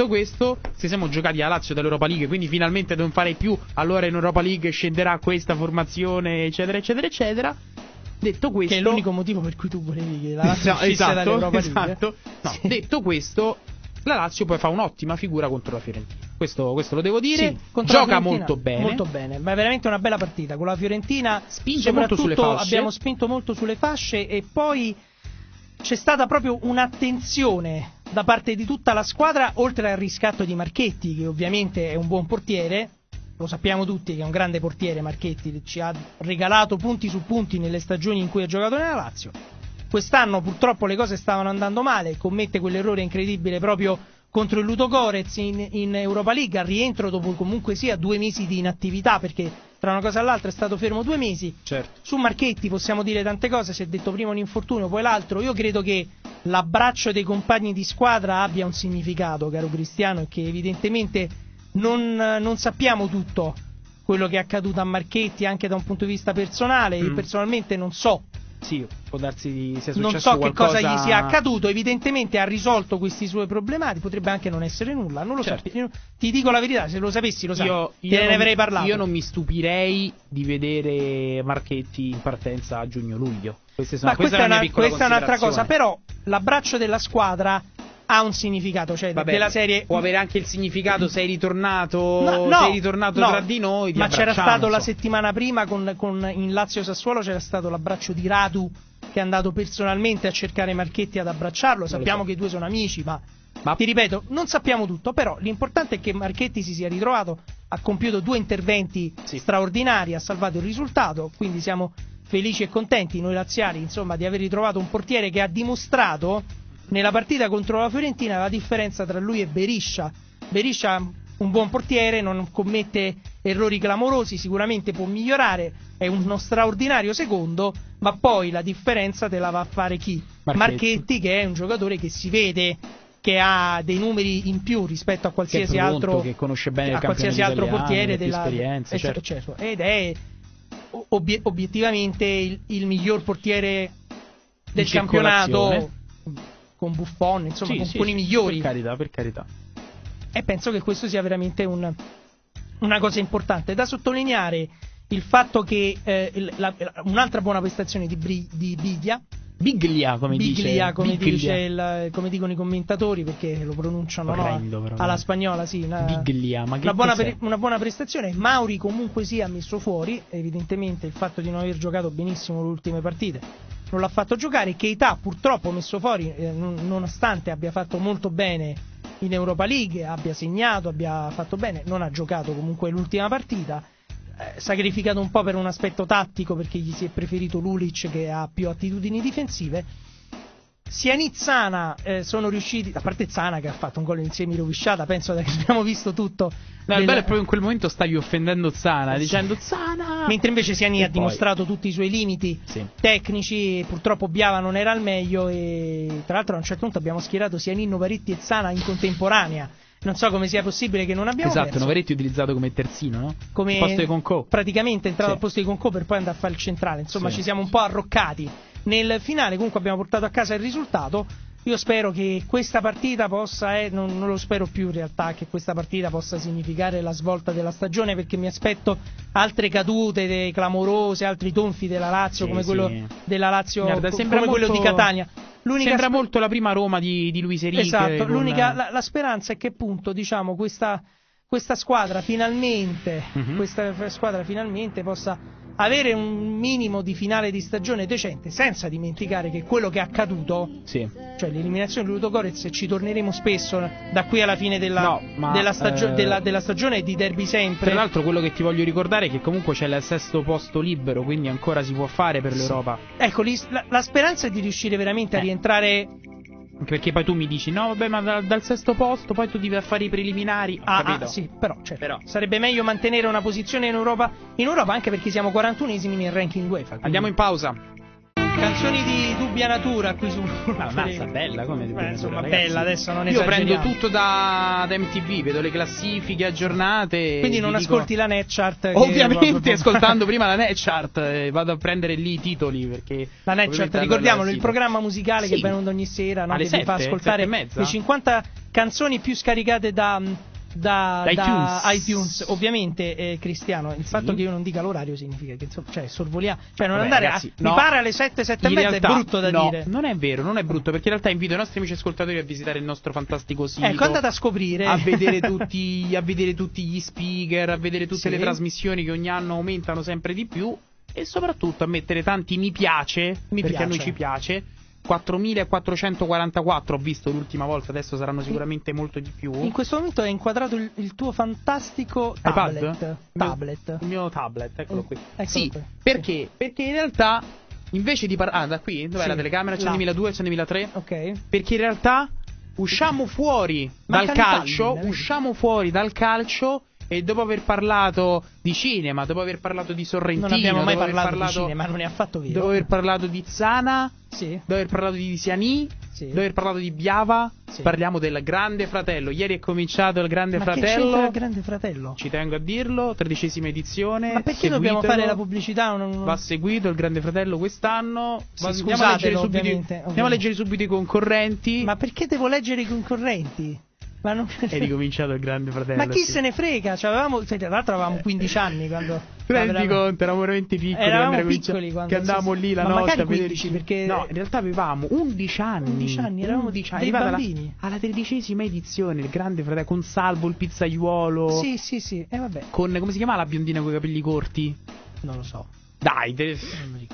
se siamo giocati a Lazio dell'Europa League, quindi finalmente non farei più allora in Europa League scenderà questa formazione eccetera eccetera eccetera. Detto questo, che è l'unico motivo per cui tu volevi che la Lazio uscisse dall'Europa League. No, sì. Detto questo, la Lazio poi fa un'ottima figura contro la Fiorentina. Questo lo devo dire. Gioca molto bene, ma è veramente una bella partita. Con la Fiorentina spinge molto sulle fasce. Abbiamo spinto molto sulle fasce e poi c'è stata proprio un'attenzione da parte di tutta la squadra, oltre al riscatto di Marchetti, che ovviamente è un buon portiere, lo sappiamo tutti che è un grande portiere Marchetti, ci ha regalato punti su punti nelle stagioni in cui ha giocato nella Lazio. Quest'anno purtroppo le cose stavano andando male, commette quell'errore incredibile proprio contro il Ludogorets in Europa League, al rientro dopo comunque sia 2 mesi di inattività, perché tra una cosa e l'altra è stato fermo 2 mesi. Certo. Su Marchetti possiamo dire tante cose, si è detto prima un infortunio, poi l'altro. Io credo che l'abbraccio dei compagni di squadra abbia un significato, caro Cristiano, e che evidentemente non sappiamo tutto quello che è accaduto a Marchetti anche da un punto di vista personale. Io personalmente non so. Sì, può darsi sia successo non so qualcosa... che cosa gli sia accaduto, evidentemente ha risolto questi suoi problematiche, potrebbe anche non essere nulla, non lo sapevo. Ti dico la verità, se lo sapessi lo sai, te ne avrei parlato. Io non mi stupirei di vedere Marchetti in partenza a giugno-luglio. Questa è un'altra cosa, però l'abbraccio della squadra ha un significato, cioè della serie può avere anche il significato sei ritornato tra di noi, ma c'era stato la settimana prima in Lazio Sassuolo, c'era stato l'abbraccio di Radu che è andato personalmente a cercare Marchetti ad abbracciarlo. Sappiamo che i due sono amici, ma ti ripeto, non sappiamo tutto, però l'importante è che Marchetti si sia ritrovato ha compiuto 2 interventi straordinari, ha salvato il risultato, quindi siamo felici e contenti noi laziali, insomma, di aver ritrovato un portiere che ha dimostrato nella partita contro la Fiorentina la differenza tra lui e Beriscia. Beriscia, un buon portiere, non commette errori clamorosi, sicuramente può migliorare, è uno straordinario secondo, ma poi la differenza te la va a fare chi? Marchetti, che è un giocatore che si vede che ha dei numeri in più rispetto a qualsiasi altro, che conosce bene a qualsiasi altro portiere della esperienze, certo. Ed è obiettivamente il miglior portiere del campionato, con Buffon, insomma, con i migliori. Per carità. E penso che questo sia veramente una cosa importante. Da sottolineare il fatto che un'altra buona prestazione di Biglia, come dicono i commentatori, perché lo pronunciano alla spagnola, Biglia, ma che una buona prestazione. Mauri comunque ha messo fuori, evidentemente il fatto di non aver giocato benissimo le ultime partite non l'ha fatto giocare. Keita purtroppo messo fuori, nonostante abbia fatto molto bene in Europa League, abbia segnato, abbia fatto bene, non ha giocato comunque l'ultima partita, sacrificato un po' per un aspetto tattico, perché gli si è preferito Lulic, che ha più attitudini difensive. Siani, Zana sono riusciti, a parte Zana che ha fatto un gol in semi-rovesciata, penso che abbiamo visto tutto. No, il bello è proprio in quel momento stavi offendendo Zana, dicendo Zana, mentre invece Siani ha dimostrato tutti i suoi limiti tecnici. Purtroppo Biava non era al meglio, e tra l'altro a un certo punto abbiamo schierato Siani, Novaretti e Zana in contemporanea. Non so come sia possibile che non abbiamo perso. Novaretti utilizzato come terzino, no? Come al posto di Concò. Praticamente è entrato al posto di Concò per poi andare a fare il centrale. Insomma, ci siamo un po' arroccati. Nel finale comunque abbiamo portato a casa il risultato. Io spero che questa partita possa, non lo spero più in realtà, che questa partita possa significare la svolta della stagione, perché mi aspetto altre cadute clamorose, altri tonfi della Lazio, come quello della Lazio, come quello di Catania. Sembra molto la prima Roma di Luis Enrique. Esatto, la speranza è che appunto, diciamo, questa squadra finalmente possa avere un minimo di finale di stagione decente, senza dimenticare che quello che è accaduto, cioè l'eliminazione di Ludogorets, e ci torneremo spesso da qui alla fine della stagione, e di derby sempre. Tra l'altro, quello che ti voglio ricordare è che comunque c'è il 6° posto libero, quindi ancora si può fare per l'Europa. Ecco, la speranza è di riuscire veramente a rientrare. Anche perché poi tu mi dici, no vabbè, ma dal 6° posto poi tu devi fare i preliminari. Sì, però sarebbe meglio mantenere una posizione in Europa, anche perché siamo 41esimi nel ranking UEFA. Quindi. Andiamo in pausa. Canzoni di dubbia natura qui su. Mazza, bella, come insomma, bella, adesso non io esageriamo. prendo tutto da MTV, vedo le classifiche aggiornate. Quindi non ascolti la NetChart. Ovviamente, ascoltando prima la NetChart, vado a prendere lì i titoli, perché la NetChart, ricordiamolo, il programma musicale che viene onda ogni sera, no? Che 7, vi fa ascoltare le 50 canzoni più scaricate da iTunes. Ovviamente, Cristiano, il fatto che io non dica l'orario significa che sorvoliamo, non andare ragazzi, mi pare alle 7:30 è brutto da dire. Non è vero, non è brutto, perché in realtà invito i nostri amici ascoltatori a visitare il nostro fantastico sito. Ecco, andate a scoprire, a vedere tutti gli speaker, a vedere tutte le trasmissioni che ogni anno aumentano sempre di più, e soprattutto a mettere tanti mi piace. A noi ci piace. 4.444 ho visto l'ultima volta, adesso saranno sicuramente molto di più. In questo momento è inquadrato il tuo fantastico tablet. Il mio tablet, eccolo qui. Qui. Perché? Perché in realtà, invece di parlare... da qui? Dov'è la telecamera? Accendiami la 2, accendiami la 3. Ok. Perché in realtà usciamo fuori dal calcio, e dopo aver parlato di cinema, dopo aver parlato di Sorrentino, non abbiamo mai parlato di cinema, non è affatto vero. Dopo aver parlato di Zana, dopo aver parlato di Siani, dopo aver parlato di Biava, parliamo del Grande Fratello. Ieri è cominciato il Grande Fratello. Che c'entra il Grande Fratello? Ci tengo a dirlo, 13ª edizione. Ma perché dobbiamo fare la pubblicità? Va seguito il Grande Fratello quest'anno. Andiamo a leggere subito i concorrenti. Ma perché devo leggere i concorrenti? Ma non... È ricominciato il Grande Fratello. Ma chi se ne frega? Tra l'altro avevamo 15 anni quando. Rendi conto, eravamo veramente piccoli. Eravamo piccoli quando. Che andavamo lì la notte magari a 15, perché. No, in realtà avevamo 11 anni. 11 anni, eravamo dei bambini. Alla 13ª edizione, il Grande Fratello, con Salvo il pizzaiuolo. Sì. Vabbè. Con, come si chiama la biondina con i capelli corti? Non lo so. Dai, non mi ricordo.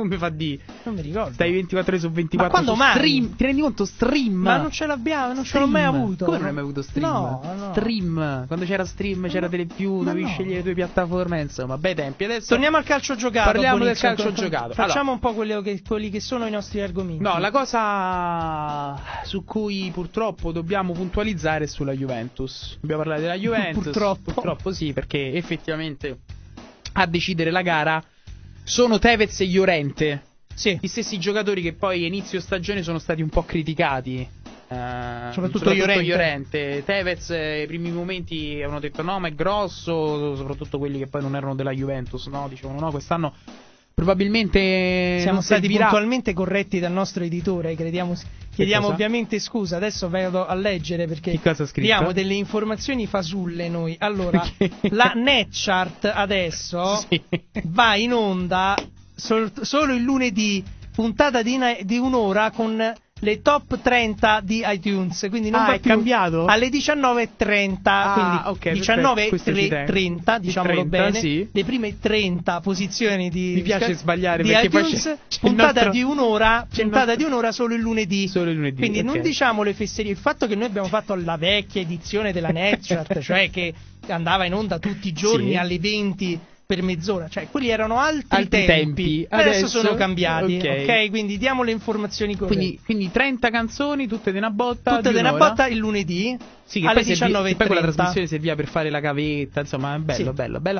Come fa di? Non mi ricordo. Stai 24 ore su 24. Ma quando su mai? Stream. Ti rendi conto? Stream. Ma non ce l'abbiamo, non ce l'ho mai avuto. Come non hai mai avuto stream? No. Stream. Quando c'era stream, c'era Telepiù, dovevi scegliere le tue piattaforme, insomma, bei tempi. Adesso torniamo al calcio giocato. Parliamo del calcio giocato. Facciamo un po' quelli che sono i nostri argomenti. No, la cosa su cui purtroppo dobbiamo puntualizzare è sulla Juventus. Dobbiamo parlare della Juventus. Purtroppo sì, perché effettivamente a decidere la gara sono Tevez e Llorente. Sì. Gli stessi giocatori che poi a inizio stagione sono stati un po' criticati. Soprattutto Llorente. Tevez ai primi momenti avevano detto no, ma è grosso, soprattutto quelli che poi non erano della Juventus, no? Dicevano no, quest'anno probabilmente siamo stati servirà. Puntualmente corretti dal nostro editore, chiediamo ovviamente scusa. Adesso vado a leggere perché diamo delle informazioni fasulle noi. Allora, la Netchart adesso va in onda solo il lunedì, puntata di un'ora con le top 30 di iTunes, quindi non va è più cambiato alle 19.30, quindi okay, 19.30, diciamolo 30, bene, sì. Le prime 30 posizioni di mi piace sbagliare di perché iTunes, poi c'è puntata di un'ora solo il lunedì. Quindi okay. non diciamo le fesserie, il fatto che noi abbiamo fatto la vecchia edizione della Netchart, cioè che andava in onda tutti i giorni alle 20 per mezz'ora, cioè quelli erano altri tempi. Adesso sono cambiati, ok? Quindi diamo le informazioni corrette. Quindi 30 canzoni, tutte di una botta. Tutte di una botta il lunedì. Sì, che alle poi 19.30. Poi quella trasmissione serviva per fare la gavetta, insomma, bello.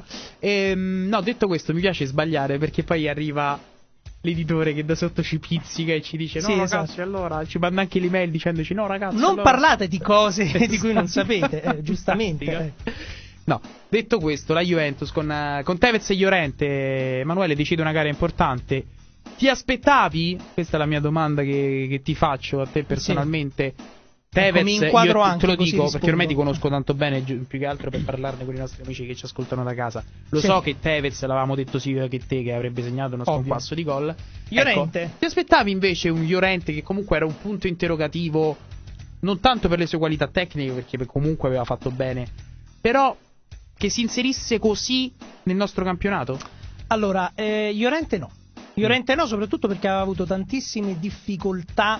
No, detto questo, mi piace sbagliare perché poi arriva l'editore che da sotto ci pizzica e ci dice no ragazzi, esatto. Allora ci manda anche l'email dicendoci no ragazzi, non allora parlate di cose di cui non sapete, giustamente. No, detto questo, la Juventus con Tevez e Llorente, Emanuele, decide una gara importante. Ti aspettavi? Questa è la mia domanda che ti faccio a te personalmente. Sì. Tevez, io te lo dico perché ormai ti conosco tanto bene, più che altro per parlarne con i nostri amici che ci ascoltano da casa. Lo so che Tevez, l'avevamo detto sia che te, che avrebbe segnato uno sconquasso di gol. Llorente. Ecco, ti aspettavi invece un Llorente che comunque era un punto interrogativo, non tanto per le sue qualità tecniche, perché comunque aveva fatto bene, però che si inserisse così nel nostro campionato? Allora, Llorente no, soprattutto perché aveva avuto tantissime difficoltà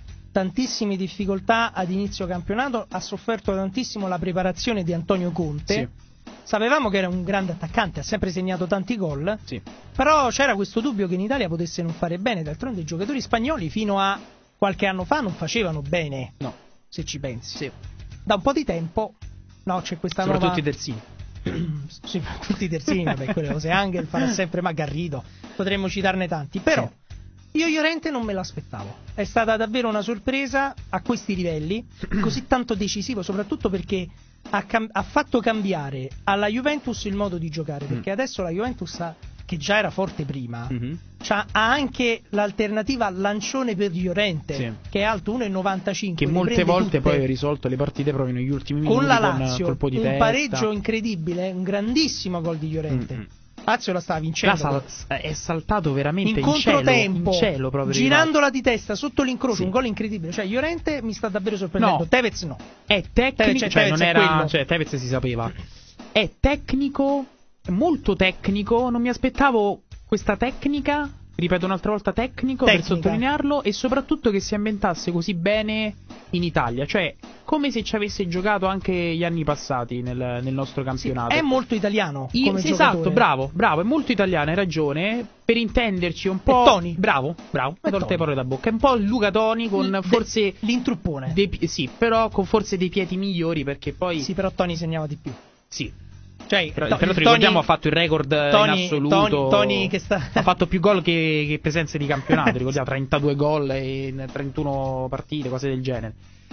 ad inizio campionato, ha sofferto tantissimo la preparazione di Antonio Conte. Sì. Sapevamo che era un grande attaccante, ha sempre segnato tanti gol, però c'era questo dubbio che in Italia potesse non fare bene. D'altronde i giocatori spagnoli fino a qualche anno fa non facevano bene, se ci pensi. Sì. Da un po' di tempo c'è questa soprattutto i terzini. Sì, tutti i terzini, vabbè, quelle cose Angel farà sempre, ma Garrido, potremmo citarne tanti, però io Llorente non me l'aspettavo, è stata davvero una sorpresa a questi livelli, così tanto decisivo, soprattutto perché ha fatto cambiare alla Juventus il modo di giocare, perché adesso la Juventus che già era forte prima, ha anche l'alternativa lancione per Llorente, che è alto 1,95, che molte volte poi ha risolto le partite proprio negli ultimi minuti con la Lazio, con colpo di testa. Pareggio incredibile, un grandissimo gol di Llorente. Lazio la stava vincendo, è saltato veramente in controtempo, in cielo proprio, girandola di testa sotto l'incrocio, un gol incredibile. Cioè Llorente mi sta davvero sorprendendo. Tevez no, è tecnico, Tevez si sapeva, è tecnico, molto tecnico. Non mi aspettavo questa tecnica, ripeto un'altra volta tecnica per sottolinearlo, e soprattutto che si ambientasse così bene in Italia, cioè come se ci avesse giocato anche gli anni passati nel nostro campionato. È molto italiano come giocatore. Esatto, bravo, è molto italiano, hai ragione, per intenderci un po'. Toni. Bravo, mi tolte le parole da bocca, è un po' Luca Toni con forse l'intruppone. Sì, però con forse dei piedi migliori, perché poi sì, però Toni segnava di più. Sì. Cioè, però ricordiamo, ha fatto il record in assoluto. Toni che ha fatto più gol che presenze di campionato. Ricordiamo 32 gol in 31 partite, cose del genere.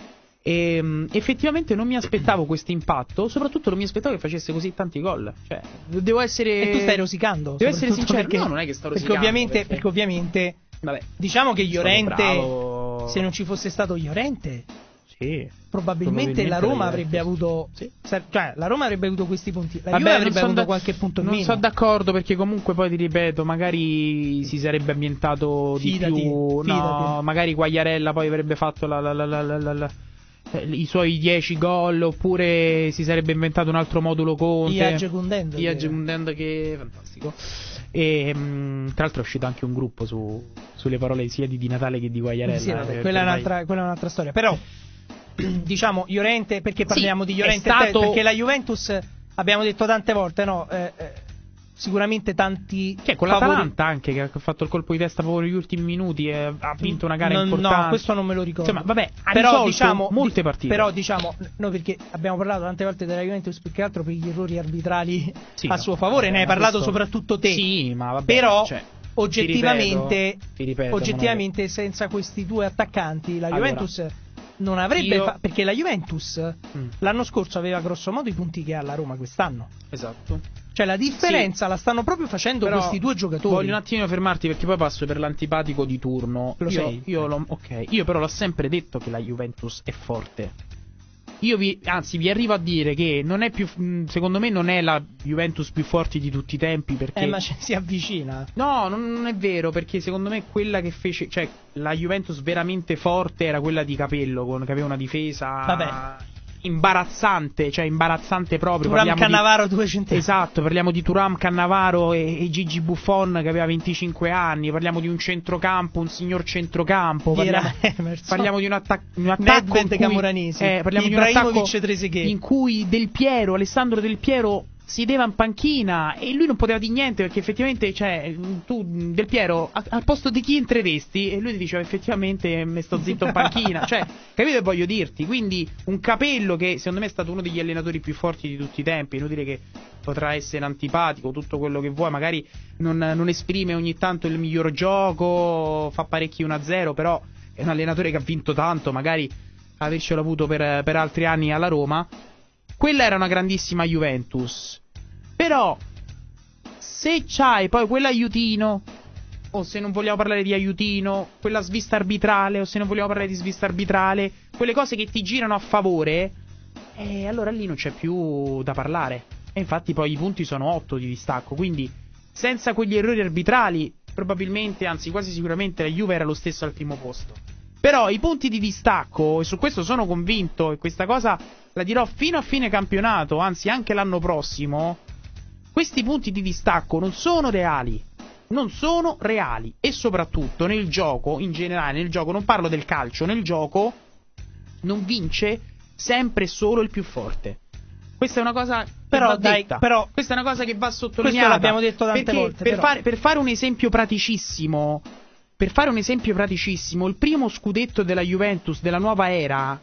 E effettivamente non mi aspettavo questo impatto. Soprattutto non mi aspettavo che facesse così tanti gol. Cioè, devo essere. E tu stai rosicando. Devo essere sincero. Perché, no, non è che sto rosicando. Perché ovviamente. Vabbè, diciamo che Llorente. Se non ci fosse stato Llorente. Probabilmente la Roma avrebbe avuto cioè la Roma avrebbe avuto questi punti, la Juve avrebbe avuto qualche punto in meno. Non sono d'accordo, perché comunque poi ti ripeto, magari si sarebbe ambientato di più. No, magari Quagliarella poi avrebbe fatto i suoi 10 gol, oppure si sarebbe inventato un altro modulo Conte. Iage Gundend, che è fantastico. E tra l'altro è uscito anche un gruppo sulle parole sia di Di Natale che di Quagliarella. Sì, vabbè, quella è un'altra storia. Però diciamo Llorente, perché parliamo di Llorente? Perché la Juventus, abbiamo detto tante volte, no? Sicuramente tanti che con l'Atalanta anche, che ha fatto il colpo di testa proprio negli ultimi minuti e ha vinto una gara importante. No, questo non me lo ricordo. Insomma, vabbè, però diciamo molte partite. Però diciamo, no, perché abbiamo parlato tante volte della Juventus più che altro per gli errori arbitrali a suo favore, ne hai parlato soprattutto te. Sì, ma vabbè, però cioè, oggettivamente ti ripeto, oggettivamente senza questi due attaccanti la Juventus non avrebbe perché la Juventus l'anno scorso aveva grosso modo i punti che ha la Roma quest'anno. Esatto. Cioè la differenza la stanno proprio facendo questi due giocatori. Voglio un attimino fermarti perché poi passo per l'antipatico di turno. Io però l'ho sempre detto che la Juventus è forte. Anzi vi arrivo a dire che non è più, secondo me non è la Juventus più forte di tutti i tempi, perché ma si avvicina. No, non è vero, perché secondo me quella che fece, cioè la Juventus veramente forte era quella di Capello, che aveva una difesa imbarazzante proprio. Thuram Cannavaro 2 centesimi. Esatto, parliamo di Thuram Cannavaro e Gigi Buffon che aveva 25 anni, parliamo di un centrocampo, un signor centrocampo, parliamo di un attacco parliamo di un attacco in cui Alessandro Del Piero sedeva in panchina e lui non poteva dire niente, perché effettivamente, cioè, tu Del Piero al posto di chi entreresti, e lui ti diceva effettivamente me sto zitto in panchina, cioè, capito che voglio dirti? Quindi un Capello che secondo me è stato uno degli allenatori più forti di tutti i tempi, inutile che potrà essere antipatico, tutto quello che vuoi, magari non esprime ogni tanto il miglior gioco, fa parecchi 1-0, però è un allenatore che ha vinto tanto, magari avercelo avuto per altri anni alla Roma. Quella era una grandissima Juventus. Però se c'hai poi quell'aiutino, o se non vogliamo parlare di aiutino, quella svista arbitrale, o se non vogliamo parlare di svista arbitrale, quelle cose che ti girano a favore, allora lì non c'è più da parlare. E infatti poi i punti sono 8 di distacco, quindi senza quegli errori arbitrali probabilmente, anzi quasi sicuramente, la Juve era lo stesso al primo posto. Però i punti di distacco, e su questo sono convinto, e questa cosa la dirò fino a fine campionato, anzi anche l'anno prossimo, questi punti di distacco non sono reali. Non sono reali. E soprattutto nel gioco, in generale, nel gioco, non parlo del calcio, nel gioco non vince sempre solo il più forte. Questa è una cosa che va detta. Però questa è una cosa che va sottolineata. Questo l'abbiamo detto tante volte. Per fare un esempio praticissimo, il primo scudetto della Juventus della nuova era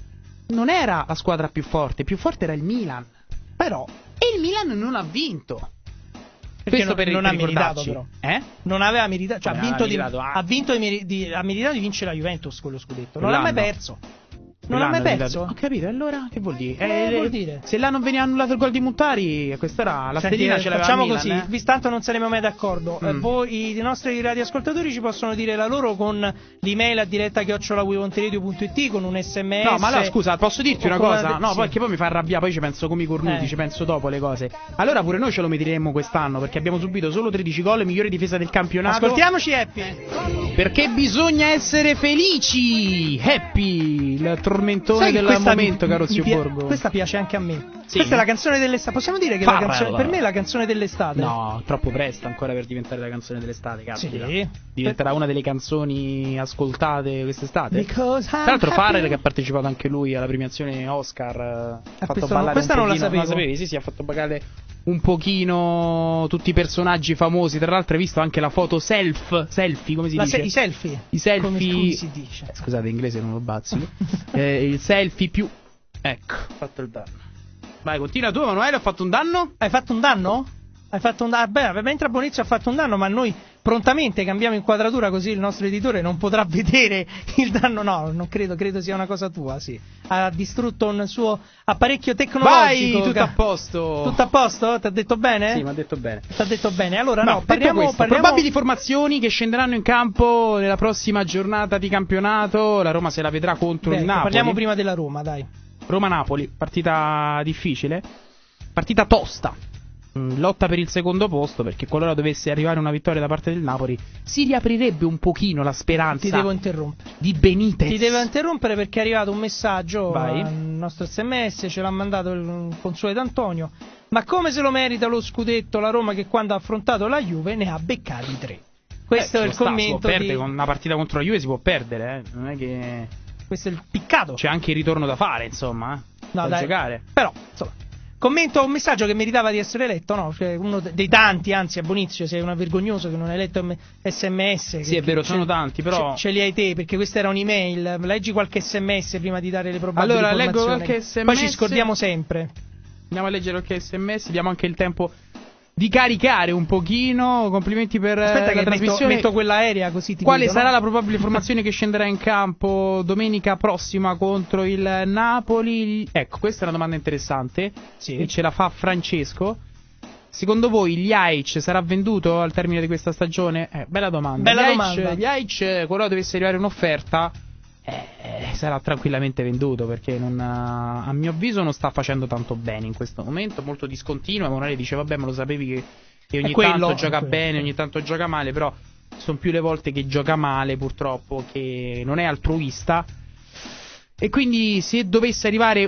non era la squadra più forte era il Milan. Però e il Milan non ha vinto. Perché questo non ha meritato, però. Non aveva meritato, cioè ha meritato di vincere la Juventus quello scudetto. Non l'ha mai perso. Non ha mai perso? Ho capito, allora che vuol dire? Vuol dire? Se là non veniva annullato il gol di Muntari, questa era la stellina, ce l'aveva facciamo Milan, così, visto tanto non saremo mai d'accordo. Voi, i nostri radioascoltatori, ci possono dire la loro con l'email a diretta@wivonteredio.it, con un sms. No, ma allora scusa, posso dirti una cosa? No, perché poi mi fa arrabbiare, poi ci penso come i cornuti, ci penso dopo le cose. Allora pure noi ce lo meriteremmo quest'anno, perché abbiamo subito solo 13 gol, migliore difesa del campionato. Ascoltiamoci Happy. Perché bisogna essere felici. Happy, il tormentone del momento, caro zio Borgo. Questa piace anche a me. Sì. Questa è la canzone dell'estate. Possiamo dire che la canzone, per me è la canzone dell'estate? No, troppo presto ancora per diventare la canzone dell'estate, caspita. Sì. Diventerà una delle canzoni ascoltate quest'estate. Tra l'altro Farrell, che ha partecipato anche lui alla premiazione Oscar, ha fatto ballare questa un non pochino, la sapevo. Sì, ha fatto ballare un pochino tutti i personaggi famosi. Tra l'altro hai visto anche la foto selfie, come si dice? I selfie. Come si dice? Scusate, inglese non lo bazzico. Il selfie più... Ecco, ho fatto il danno. Vai, continua tu, Emanuele, ho fatto un danno? Hai fatto un danno? Beh, mentre Bonizio ha fatto un danno, ma noi prontamente cambiamo inquadratura, così il nostro editore non potrà vedere il danno. No, non credo sia una cosa tua, sì. Ha distrutto un suo apparecchio tecnologico. Vai, tutto a posto. Tutto a posto? Ti ha detto bene? Sì, mi ha detto bene. Ti ha detto bene. Allora parliamo probabili formazioni che scenderanno in campo nella prossima giornata di campionato. La Roma se la vedrà contro il Napoli. Parliamo prima della Roma, dai. Roma-Napoli, partita difficile, partita tosta, lotta per il secondo posto, perché qualora dovesse arrivare una vittoria da parte del Napoli si riaprirebbe un pochino la speranza. Ti devo interrompere. di Benitez. Ti devo interrompere perché è arrivato un messaggio Vai. al nostro SMS, ce l'ha mandato il consueto Antonio. Ma come se lo merita lo scudetto la Roma, che quando ha affrontato la Juve ne ha beccati 3? Questo è il commento si con una partita contro la Juve si può perdere, non è che questo è il piccato. c'è anche il ritorno da fare, insomma, No, da dai. giocare. Però, insomma, commento un messaggio che meritava di essere letto, no? Cioè, uno dei tanti, anzi, a Bonizio sei una vergognoso che non hai letto SMS. Sì, è vero, sono tanti, però ce li hai te, perché questa era un'email. Leggi qualche SMS prima di dare le probabili Allora, leggo informazioni. qualche SMS. Poi ci scordiamo sempre. Andiamo a leggere qualche SMS, diamo anche il tempo di caricare un pochino. Complimenti per Aspetta la che trasmissione. metto quella aerea così ti Quale vedo, sarà no? la probabile formazione che scenderà in campo domenica prossima contro il Napoli? Ecco, questa è una domanda interessante. Sì. E ce la fa Francesco. Secondo voi Ljajic sarà venduto al termine di questa stagione? Bella domanda. Bella domanda. Ljajic, qualora dovesse arrivare un'offerta, sarà tranquillamente venduto, perché a mio avviso non sta facendo tanto bene in questo momento, molto discontinuo. Emanuele dice vabbè, ma lo sapevi che ogni tanto gioca bene, ogni tanto gioca male, però sono più le volte che gioca male purtroppo, che non è altruista. E quindi se dovesse arrivare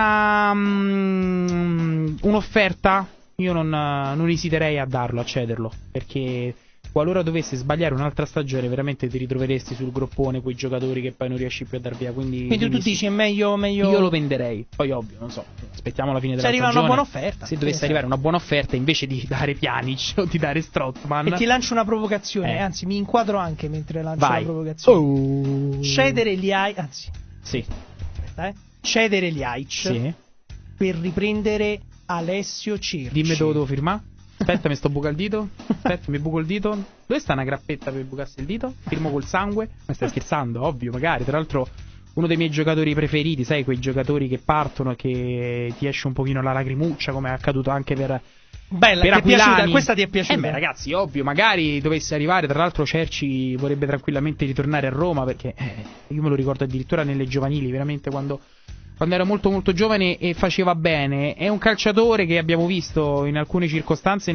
un'offerta, io non esiterei a cederlo, perché qualora dovesse sbagliare un'altra stagione, veramente ti ritroveresti sul groppone quei giocatori che poi non riesci più a dar via. Quindi tu dici è meglio. Io lo venderei. Poi ovvio, non so, aspettiamo la fine della stagione. Se arriva una buona offerta. Se dovesse arrivare una buona offerta, invece di dare Pjanic o di dare Strootman. E ti lancio una provocazione, anzi mi inquadro anche mentre lancio Vai. la provocazione. Cedere Ljajic, anzi. Sì. Aspetta, cedere Ljajic Sì. per riprendere Alessio Cerci. Dimmi dove devo firmare. Aspetta, mi sto buca il dito. Aspetta, mi buco il dito. Dove sta una grappetta per bucarsi il dito? Firmo col sangue. Ma stai scherzando? Ovvio, magari. Tra l'altro, uno dei miei giocatori preferiti, sai, quei giocatori che partono e che ti esce un pochino la lacrimuccia, come è accaduto anche per Bella, per ti è piaciuta? Aquilani. Questa ti è piaciuta? Beh, ragazzi, ovvio, magari dovesse arrivare. Tra l'altro, Cerci vorrebbe tranquillamente ritornare a Roma, perché io me lo ricordo addirittura nelle giovanili, veramente quando era molto molto giovane e faceva bene. È un calciatore che abbiamo visto in alcune circostanze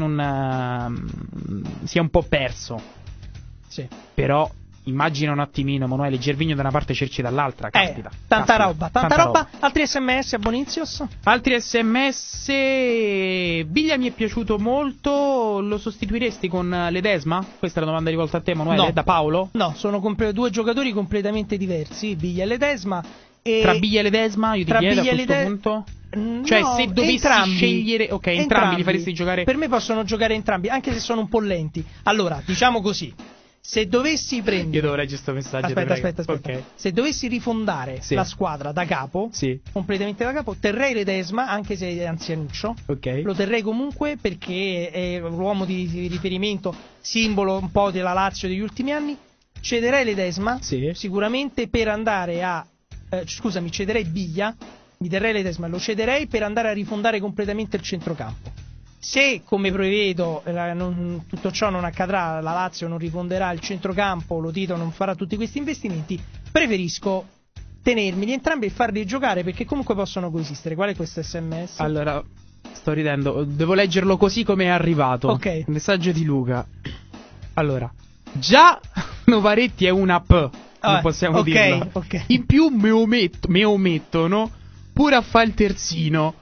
si è un po' perso. Sì. Però immagina un attimino, Emanuele, Gervinho da una parte, Cerci dall'altra. Caspita, tanta caspita, roba. Altri SMS a Bonizios? Altri SMS. Biglia mi è piaciuto molto. Lo sostituiresti con Ledesma? Questa è la domanda rivolta a te, Emanuele, No. da Paolo. No, sono due giocatori completamente diversi, Biglia e Ledesma. E Tra Biglia e Ledesma, io ti chiedo a Biglia e questo Lede- punto. No, Cioè, se dovessi entrambi. scegliere, ok, entrambi li faresti giocare. Per me possono giocare entrambi, anche se sono un po' lenti. Allora, diciamo così: se dovessi prendere. Io devo leggere questo messaggio. Aspetta. Ok. Se dovessi rifondare Sì. la squadra da capo, Sì. completamente da capo, terrei Ledesma, anche se è anzianuccio. Ok. Lo terrei comunque perché è l'uomo di riferimento, simbolo un po' della Lazio degli ultimi anni. Cederei Ledesma, Sì. sicuramente per andare a. Cederei Biglia, mi terrei Ledesma, lo cederei per andare a rifondare completamente il centrocampo. Se, come prevedo, tutto ciò non accadrà, la Lazio non rifonderà il centrocampo, lo Tito non farà tutti questi investimenti, preferisco tenermeli entrambi e farli giocare, perché comunque possono coesistere. Qual è questo SMS? Allora, sto ridendo, devo leggerlo così come è arrivato. Ok. Il messaggio di Luca. Allora, già Novaretti è una P, non possiamo ok, dirlo. ok. In più me omettono pure a fare il terzino.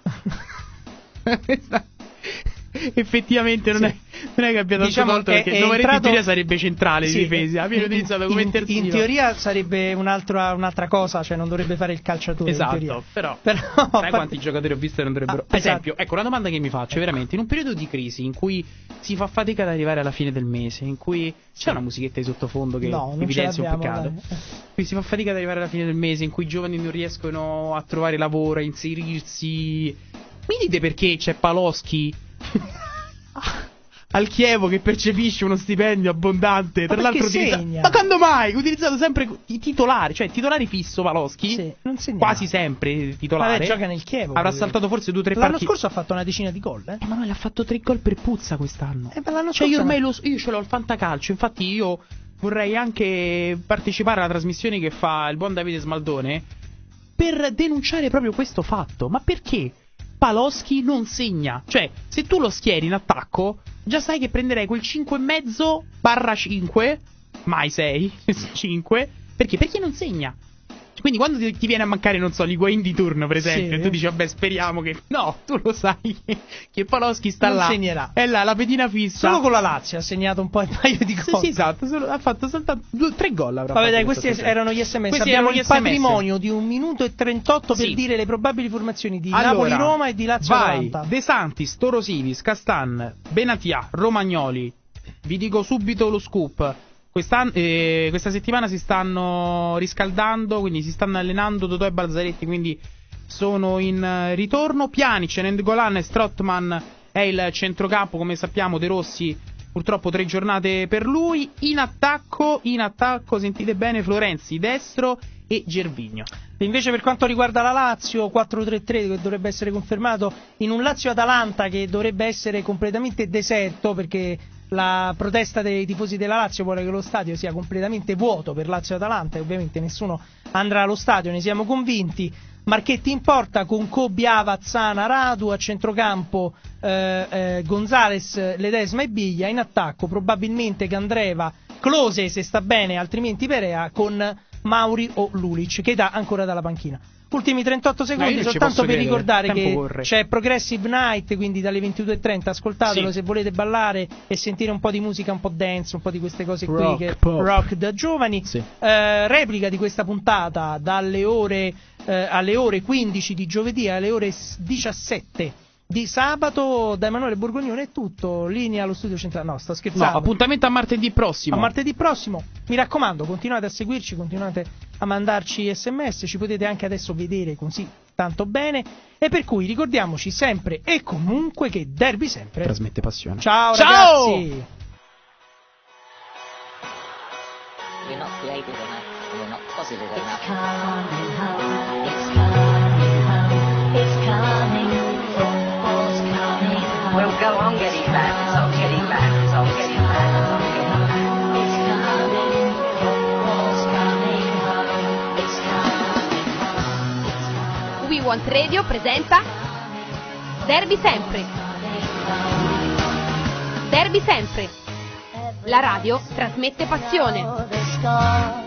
Effettivamente non è che abbia tanto Diciamo torto, che perché è Novaretti entrato- in teoria sarebbe centrale Sì, di difesa, viene utilizzato come terzino. in teoria sarebbe un'altra cosa, cioè non dovrebbe fare il calciatore. in teoria. Esatto, però Sai quanti giocatori ho visto che non dovrebbero. Per esatto. esempio, ecco una domanda che mi faccio, veramente, in un periodo di crisi in cui si fa fatica ad arrivare alla fine del mese, in cui c'è una musichetta di sottofondo che No, non evidenzia ce un l'abbiamo, peccato. dai. Qui si fa fatica ad arrivare alla fine del mese, in cui i giovani non riescono a trovare lavoro, a inserirsi. Mi dite perché c'è Paloschi al Chievo che percepisce uno stipendio abbondante, tra Ma l'altro perché utilizza... segna? Ma quando mai? Utilizzato sempre i titolari, cioè titolare fisso Paloschi, Sì, non segna quasi mai. sempre titolare. Vabbè, gioca nel Chievo. Avrà poi. saltato forse 2 o 3 L'anno partite. scorso ha fatto una decina di gol, eh? Ma lui ha fatto 3 gol per puzza quest'anno. Ma l'anno Cioè io scorso ormai io ce l'ho al fantacalcio, infatti io vorrei anche partecipare alla trasmissione che fa il buon Davide Smaldone per denunciare proprio questo fatto. Ma perché Paloschi non segna? Cioè, se tu lo schieri in attacco, già sai che prenderei quel 5,5/5, mai 6, 5, Perché? Perché non segna. Quindi quando ti viene a mancare, non so, l'Higuaín di turno, per esempio, Sì. e tu dici, vabbè, speriamo che... No, tu lo sai che Paloschi sta Non là. segnerà. È là, la pedina fissa. Solo con la Lazio ha segnato un paio di gol. Sì, esatto, ha fatto soltanto 3 gol. avrà Vabbè, fatto dai, questa questi stagione. erano gli SMS. Questi Abbiamo erano il gli SMS. patrimonio di 1 minuto e 38 per Sì. dire le probabili formazioni di Allora, Napoli-Roma e di vai, Lazio-Atalanta. De Santis, Torosivis, Castan, Benatia, Romagnoli. Vi dico subito lo scoop. Questa settimana si stanno riscaldando, quindi si stanno allenando Totò e Balzaretti, quindi sono in ritorno. Pjanic, Nainggolan e Strootman è il centrocampo, come sappiamo. De Rossi purtroppo 3 giornate per lui. In attacco, sentite bene, Florenzi destro e Gervinho. Invece per quanto riguarda la Lazio, 4-3-3 che dovrebbe essere confermato in un Lazio-Atalanta che dovrebbe essere completamente deserto, perché la protesta dei tifosi della Lazio vuole che lo stadio sia completamente vuoto per Lazio-Atalanta e ovviamente nessuno andrà allo stadio, ne siamo convinti. Marchetti in porta con Kobiava, Zana, Radu, a centrocampo Gonzales, Ledesma e Biglia, in attacco probabilmente Candreva, Klose se sta bene, altrimenti Perea, con Mauri o Lulic che dà ancora dalla panchina. Ultimi 38 secondi io ci soltanto posso per credere, ricordare tempo che corre. c'è Progressive Night, quindi dalle 22:30 ascoltatelo Sì. se volete ballare e sentire un po' di musica, un po' dance, un po' di queste cose qui Rock, che pop. rock da giovani. Sì. Replica di questa puntata dalle ore alle ore 15 di giovedì alle ore 17 di sabato. Da Emanuele Borgognone è tutto, linea allo studio centrale. No, sto No, scherzando. appuntamento a martedì prossimo. A martedì prossimo, mi raccomando, continuate a seguirci, continuate a mandarci SMS, ci potete anche adesso vedere così tanto bene. E per cui ricordiamoci sempre e comunque che derby sempre. Trasmette passione. Ciao Ciao! ragazzi! You're not creative enough. You're not positive It's enough. coming home, it's coming home, it's coming, football's coming home. Well, go on getting back, so I'm getting back, so I'm getting back, so I'm getting back. It's coming, football's coming home, it's coming home, it's coming, We Want Radio presenta Derby sempre. Derby sempre. La radio trasmette passione. the score.